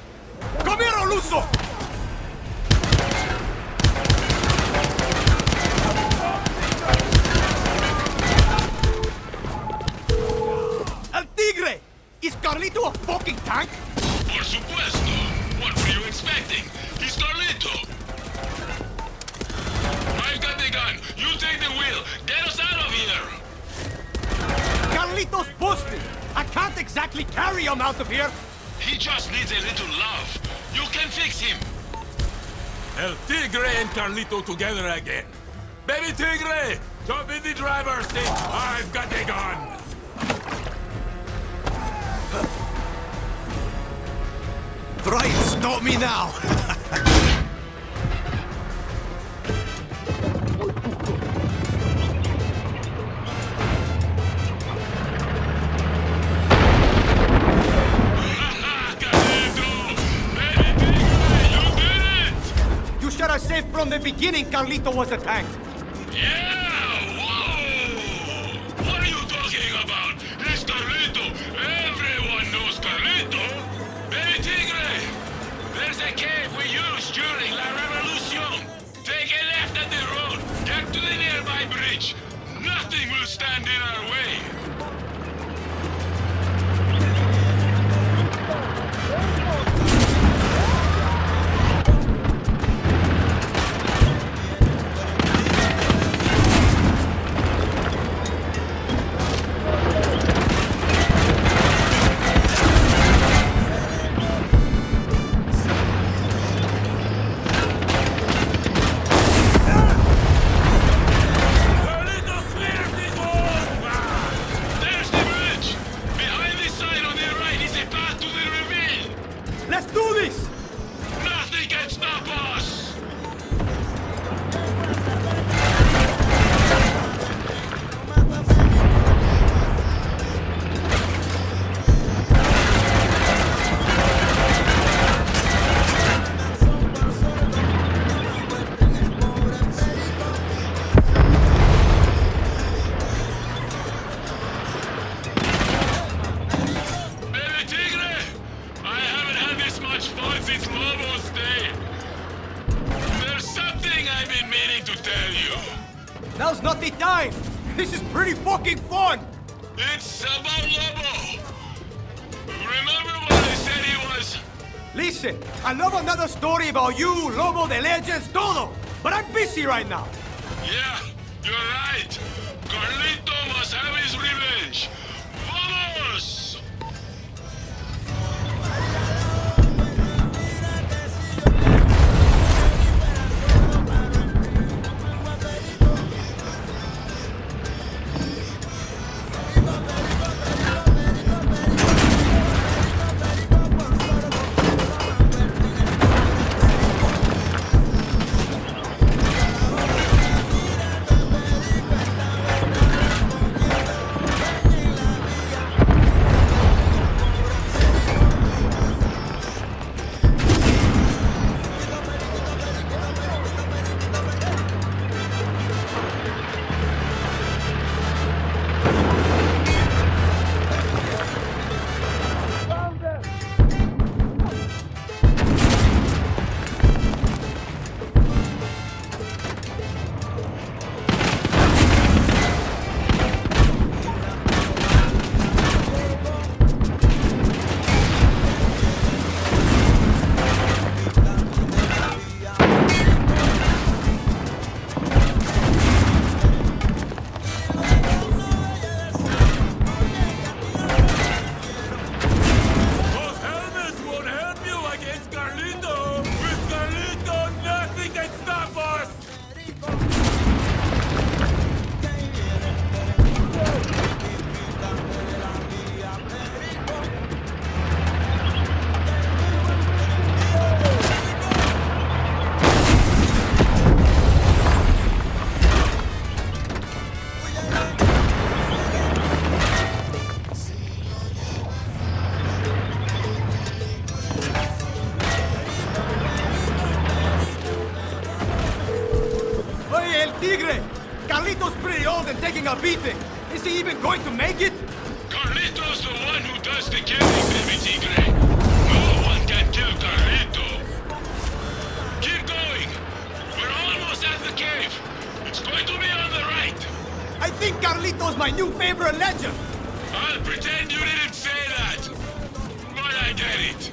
Come here, Luso! Carlito a fucking tank? Por supuesto. What were you expecting? He's Carlito. I've got the gun. You take the wheel. Get us out of here. Carlito's busted. I can't exactly carry him out of here. He just needs a little love. You can fix him. El Tigre and Carlito together again. Baby Tigre, jump in the driver's seat. I've got the gun. Right, stop me now! You should have said from the beginning Carlito was a tank. Yeah, whoa! What are you talking about? It's Carlito. Everyone knows Carlito. Baby Tigre, there's a cave we used during La Revolucion. Take a left at the road. Get to the nearby bridge. Nothing will stand in our way. Let's do this! Nothing can stop us! Baby Tigre! I haven't had this much fun since Lobo's day. There's something I've been meaning to tell you. Now's not the time! This is pretty fucking fun! It's about Lobo. Remember what I said he was? Listen, I love another story about you, Lobo, the legends, todo! But I'm busy right now! Yeah, you're right. Carlito must have his revenge. Vamos! Tigre! Carlito's pretty old and taking a beating. Is he even going to make it? Carlito's the one who does the killing, baby Tigre. No one can kill Carlito. Keep going. We're almost at the cave. It's going to be on the right. I think Carlito's my new favorite legend. I'll pretend you didn't say that. I get it.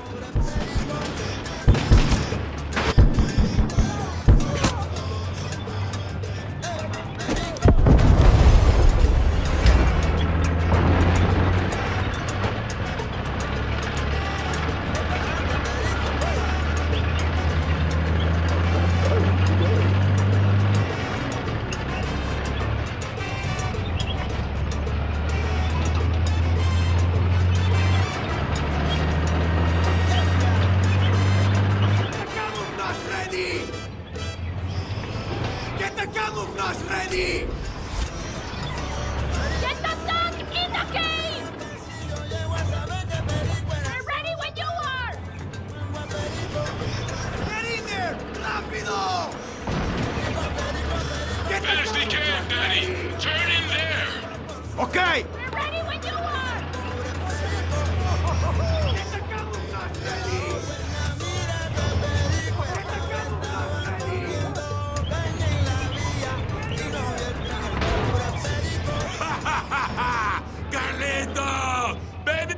Finish the camp, Daddy! Turn in there! Okay! We're ready when you are! Carlito! Baby!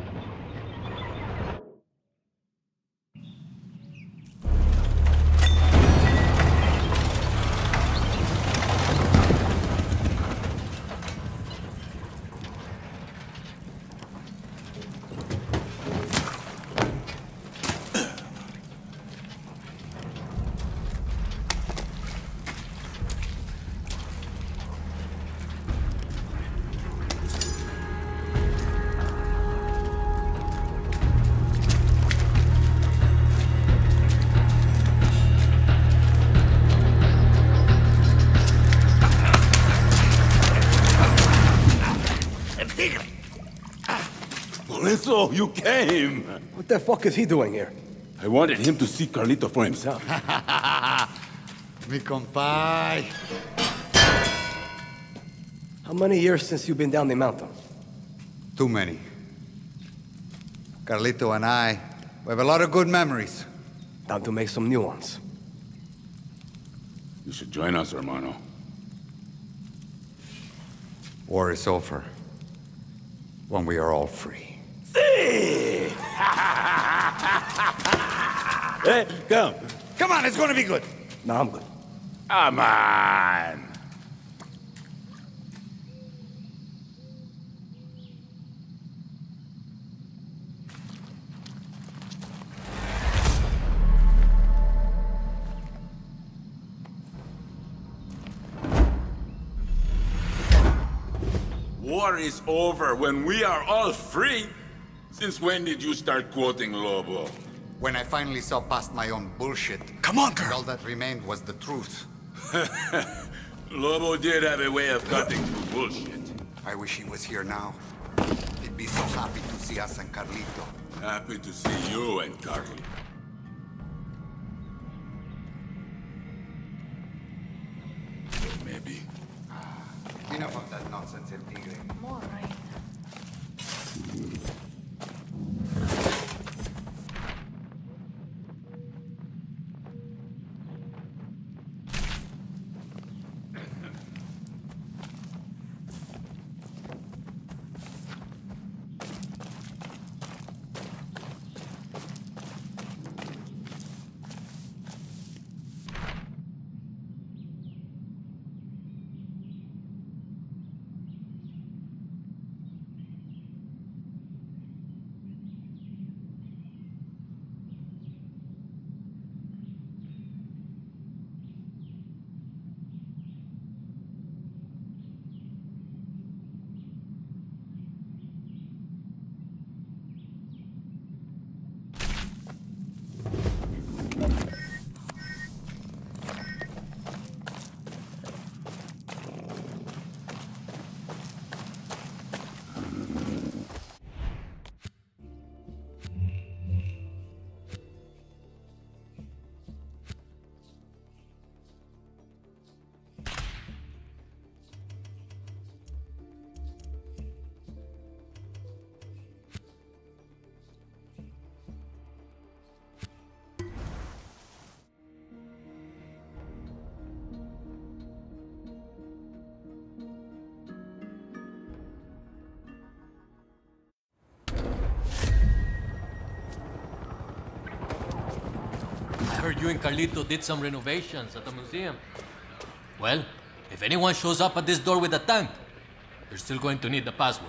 Lorenzo, you came! What the fuck is he doing here? I wanted him to see Carlito for himself. Mi compay. How many years since you've been down the mountain? Too many. Carlito and I, we have a lot of good memories. Time to make some new ones. You should join us, hermano. War is over. When we are all free. Hey, come. Come on, it's gonna be good. No, I'm good. Come on. War is over when we are all free. Since when did you start quoting Lobo? When I finally saw past my own bullshit. Come on, girl. All that remained was the truth. Lobo did have a way of cutting through bullshit. I wish he was here now. He'd be so happy to see us and Carlito. Happy to see you and Carly. Maybe. Enough of that nonsense, El Tigre. More, right? heard you and Carlito did some renovations at the museum. Well, if anyone shows up at this door with a tank, they're still going to need the password.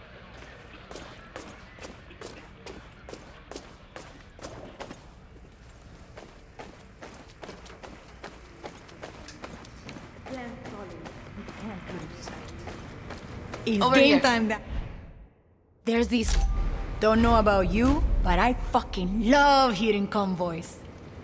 It's Over game here. time now. There's these. Don't know about you, but I fucking love hearing convoys.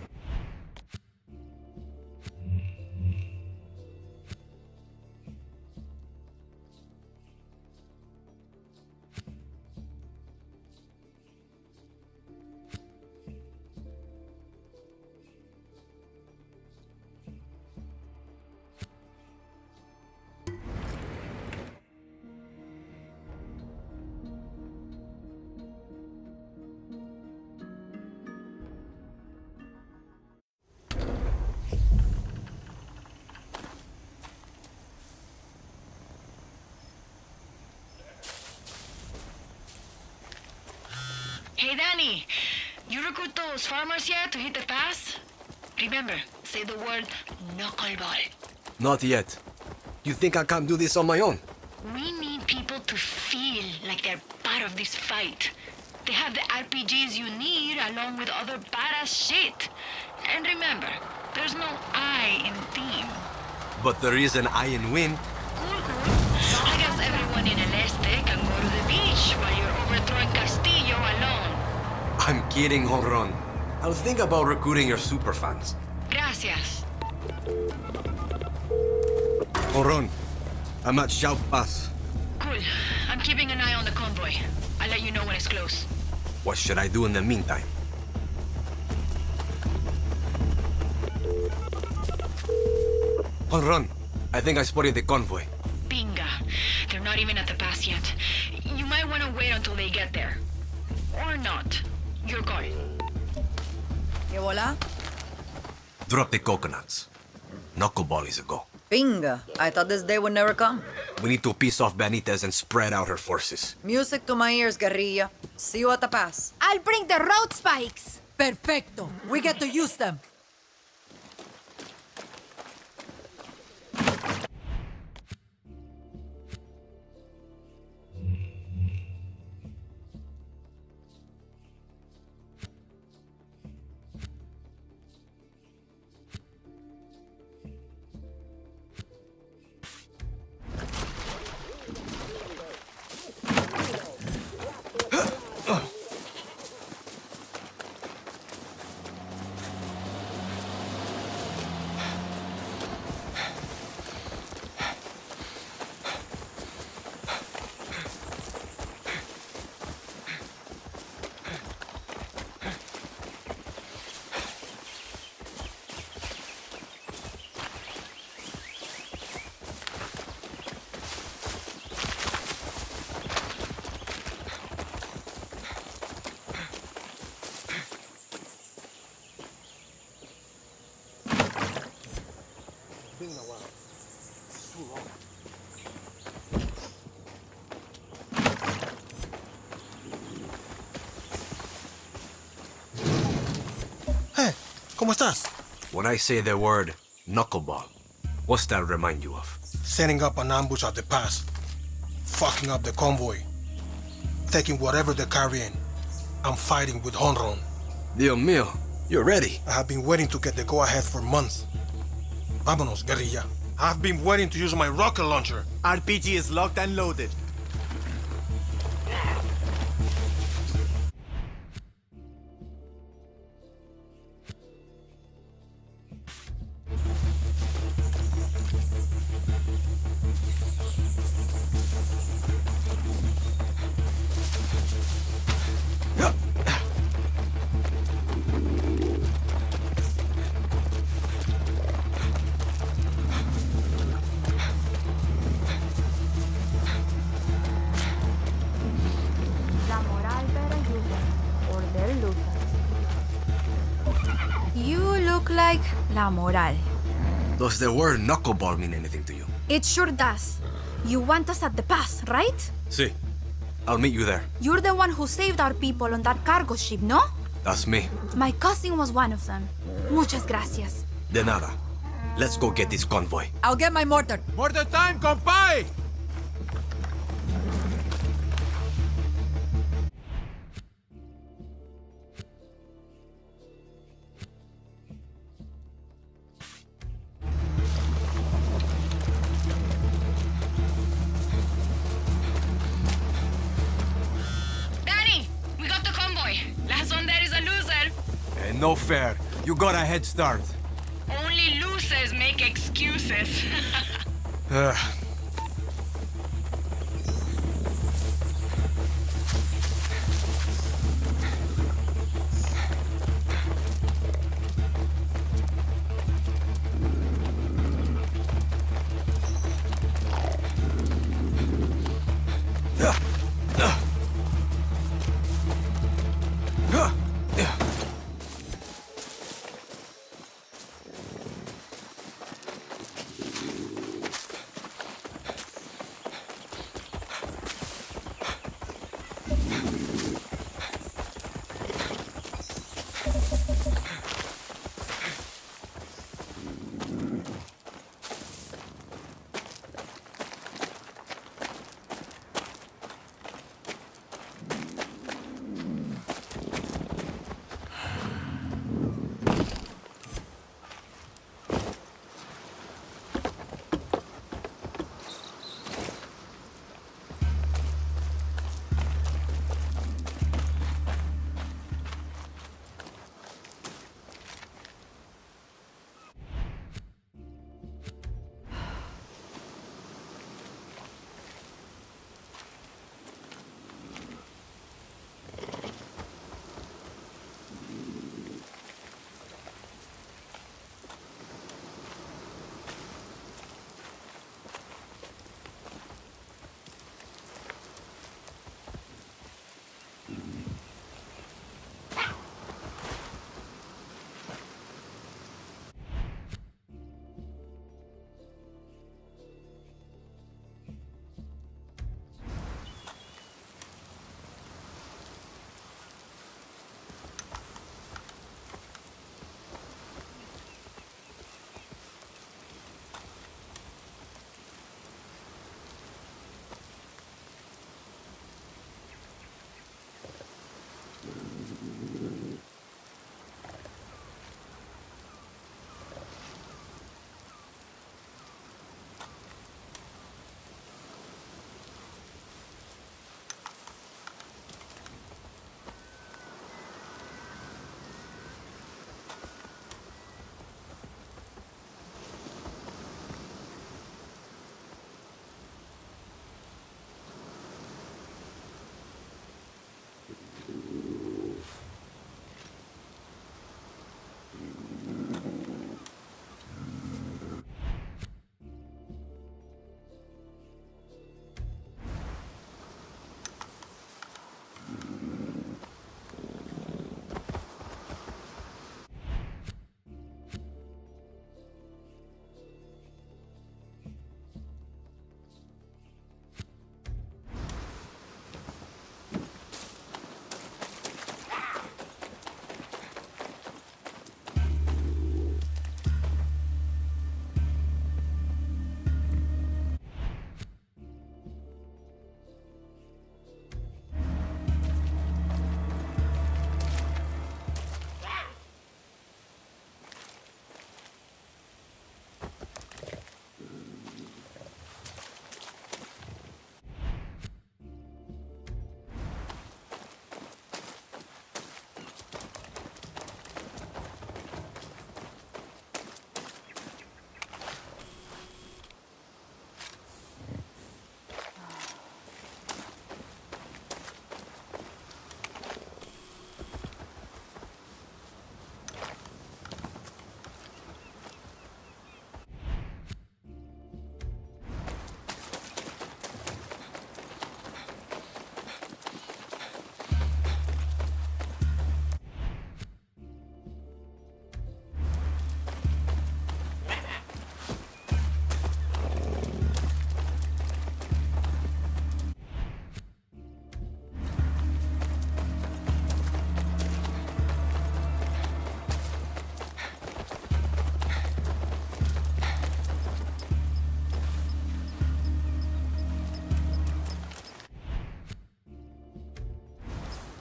Hey, Danny, you recruit those farmers yet to hit the pass? Remember, say the word knuckleball. Not yet. You think I can't do this on my own? We need people to feel like they're part of this fight. They have the RPGs you need along with other badass shit. And remember, there's no I in team. But there is an I in win. I guess everyone in El Este can go to the beach while you're overthrowing Castillo alone. I'm kidding, Honron. I'll think about recruiting your superfans. Gracias. Honron, I'm at Xiao Pass. Cool. I'm keeping an eye on the convoy. I'll let you know when it's close. What should I do in the meantime? Honron, I think I spotted the convoy. Binga. They're not even at the pass yet. You might want to wait until they get there. Or not. Your call. ¿Qué bola? Drop the coconuts. Knuckleball is a go. Pinga. I thought this day would never come. We need to piss off Benitez and spread out her forces. Music to my ears, guerrilla. See you at the pass. I'll bring the road spikes. Perfecto. We get to use them. Been a while. Too long. Hey, ¿cómo estás? When I say the word knuckleball, what's that remind you of? Setting up an ambush at the pass. Fucking up the convoy. Taking whatever they're carrying. I'm fighting with Honron. Dios mío, you're ready. I have been waiting to get the go-ahead for months. Vámonos, guerrilla. I've been waiting to use my rocket launcher. RPG is locked and loaded. You look like La Moral. Does the word knuckleball mean anything to you? It sure does. You want us at the pass, right? Si. I'll meet you there. You're the one who saved our people on that cargo ship, no? That's me. My cousin was one of them. Muchas gracias. De nada. Let's go get this convoy. I'll get my mortar. Mortar time, compay! Danny, we got the convoy. Last one there is a loser. No fair. You got a head start. Only losers make excuses.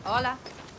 Hola.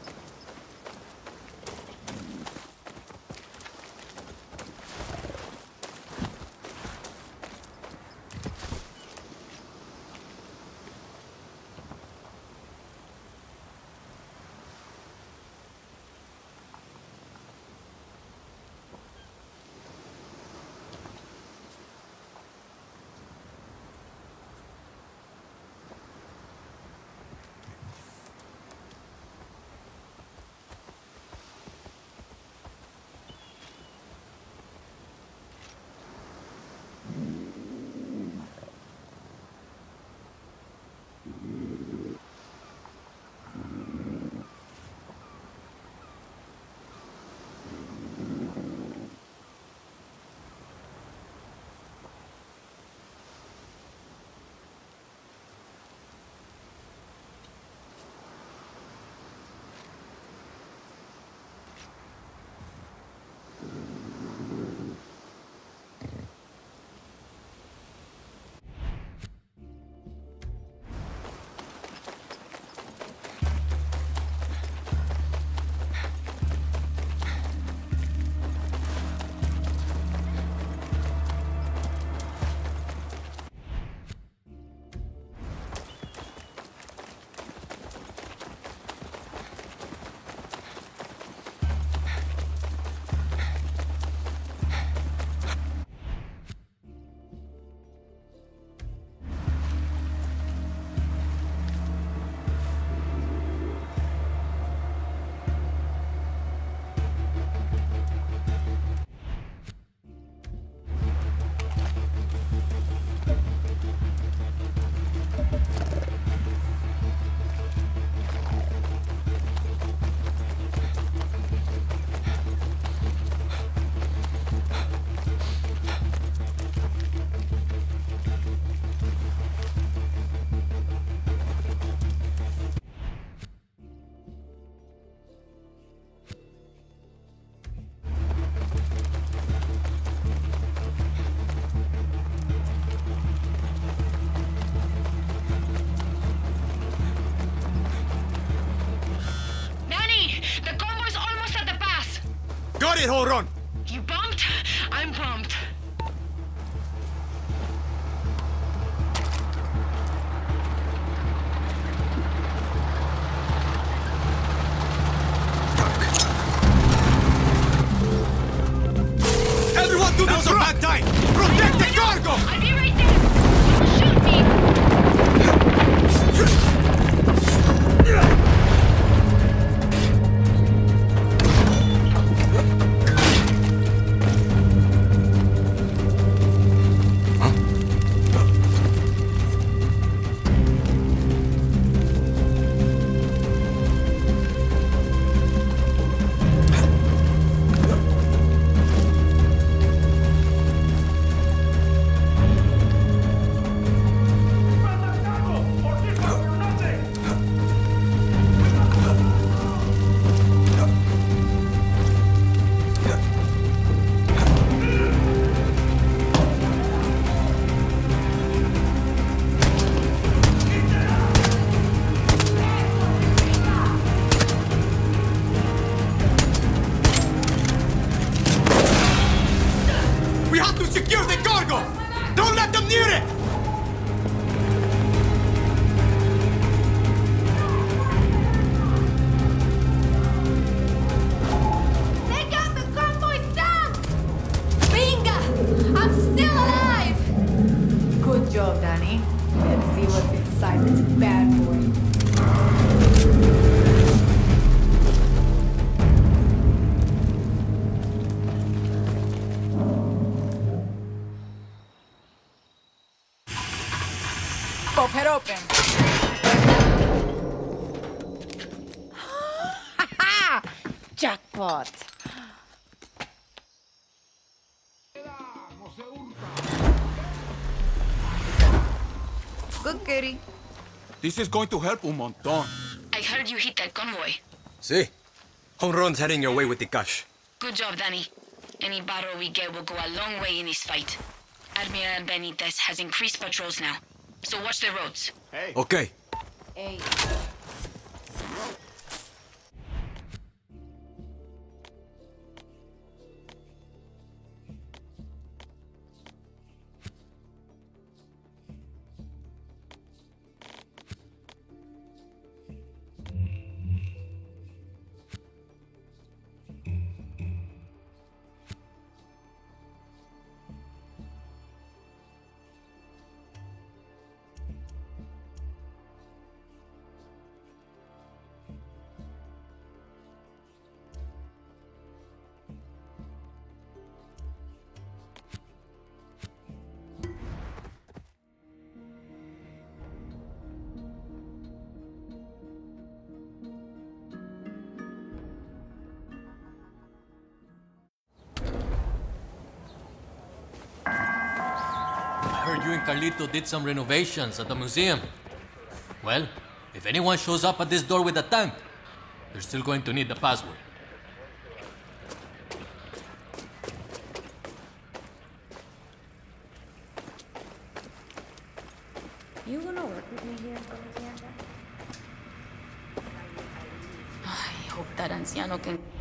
Got it, hold on! You pumped? I'm pumped. Everyone to the front! Time! Protect the cargo! I'll be right there! Shoot me! We have to secure the cargo! Don't let them near it! They got the convoy stuck! Binga! I'm still alive! Good job, Danny. Let's see what's inside this bad boy. Pop it open. Jackpot. Good kitty. This is going to help un montón. I heard you hit that convoy. See? Honron's heading your way with the cash. Good job, Danny. Any barrel we get will go a long way in this fight. Admiral Benitez has increased patrols now, so watch the roads. Okay. Hey. you and Carlito did some renovations at the museum. Well, if anyone shows up at this door with a tank, they're still going to need the password. You gonna work with me here, Feliciano? I hope that anciano can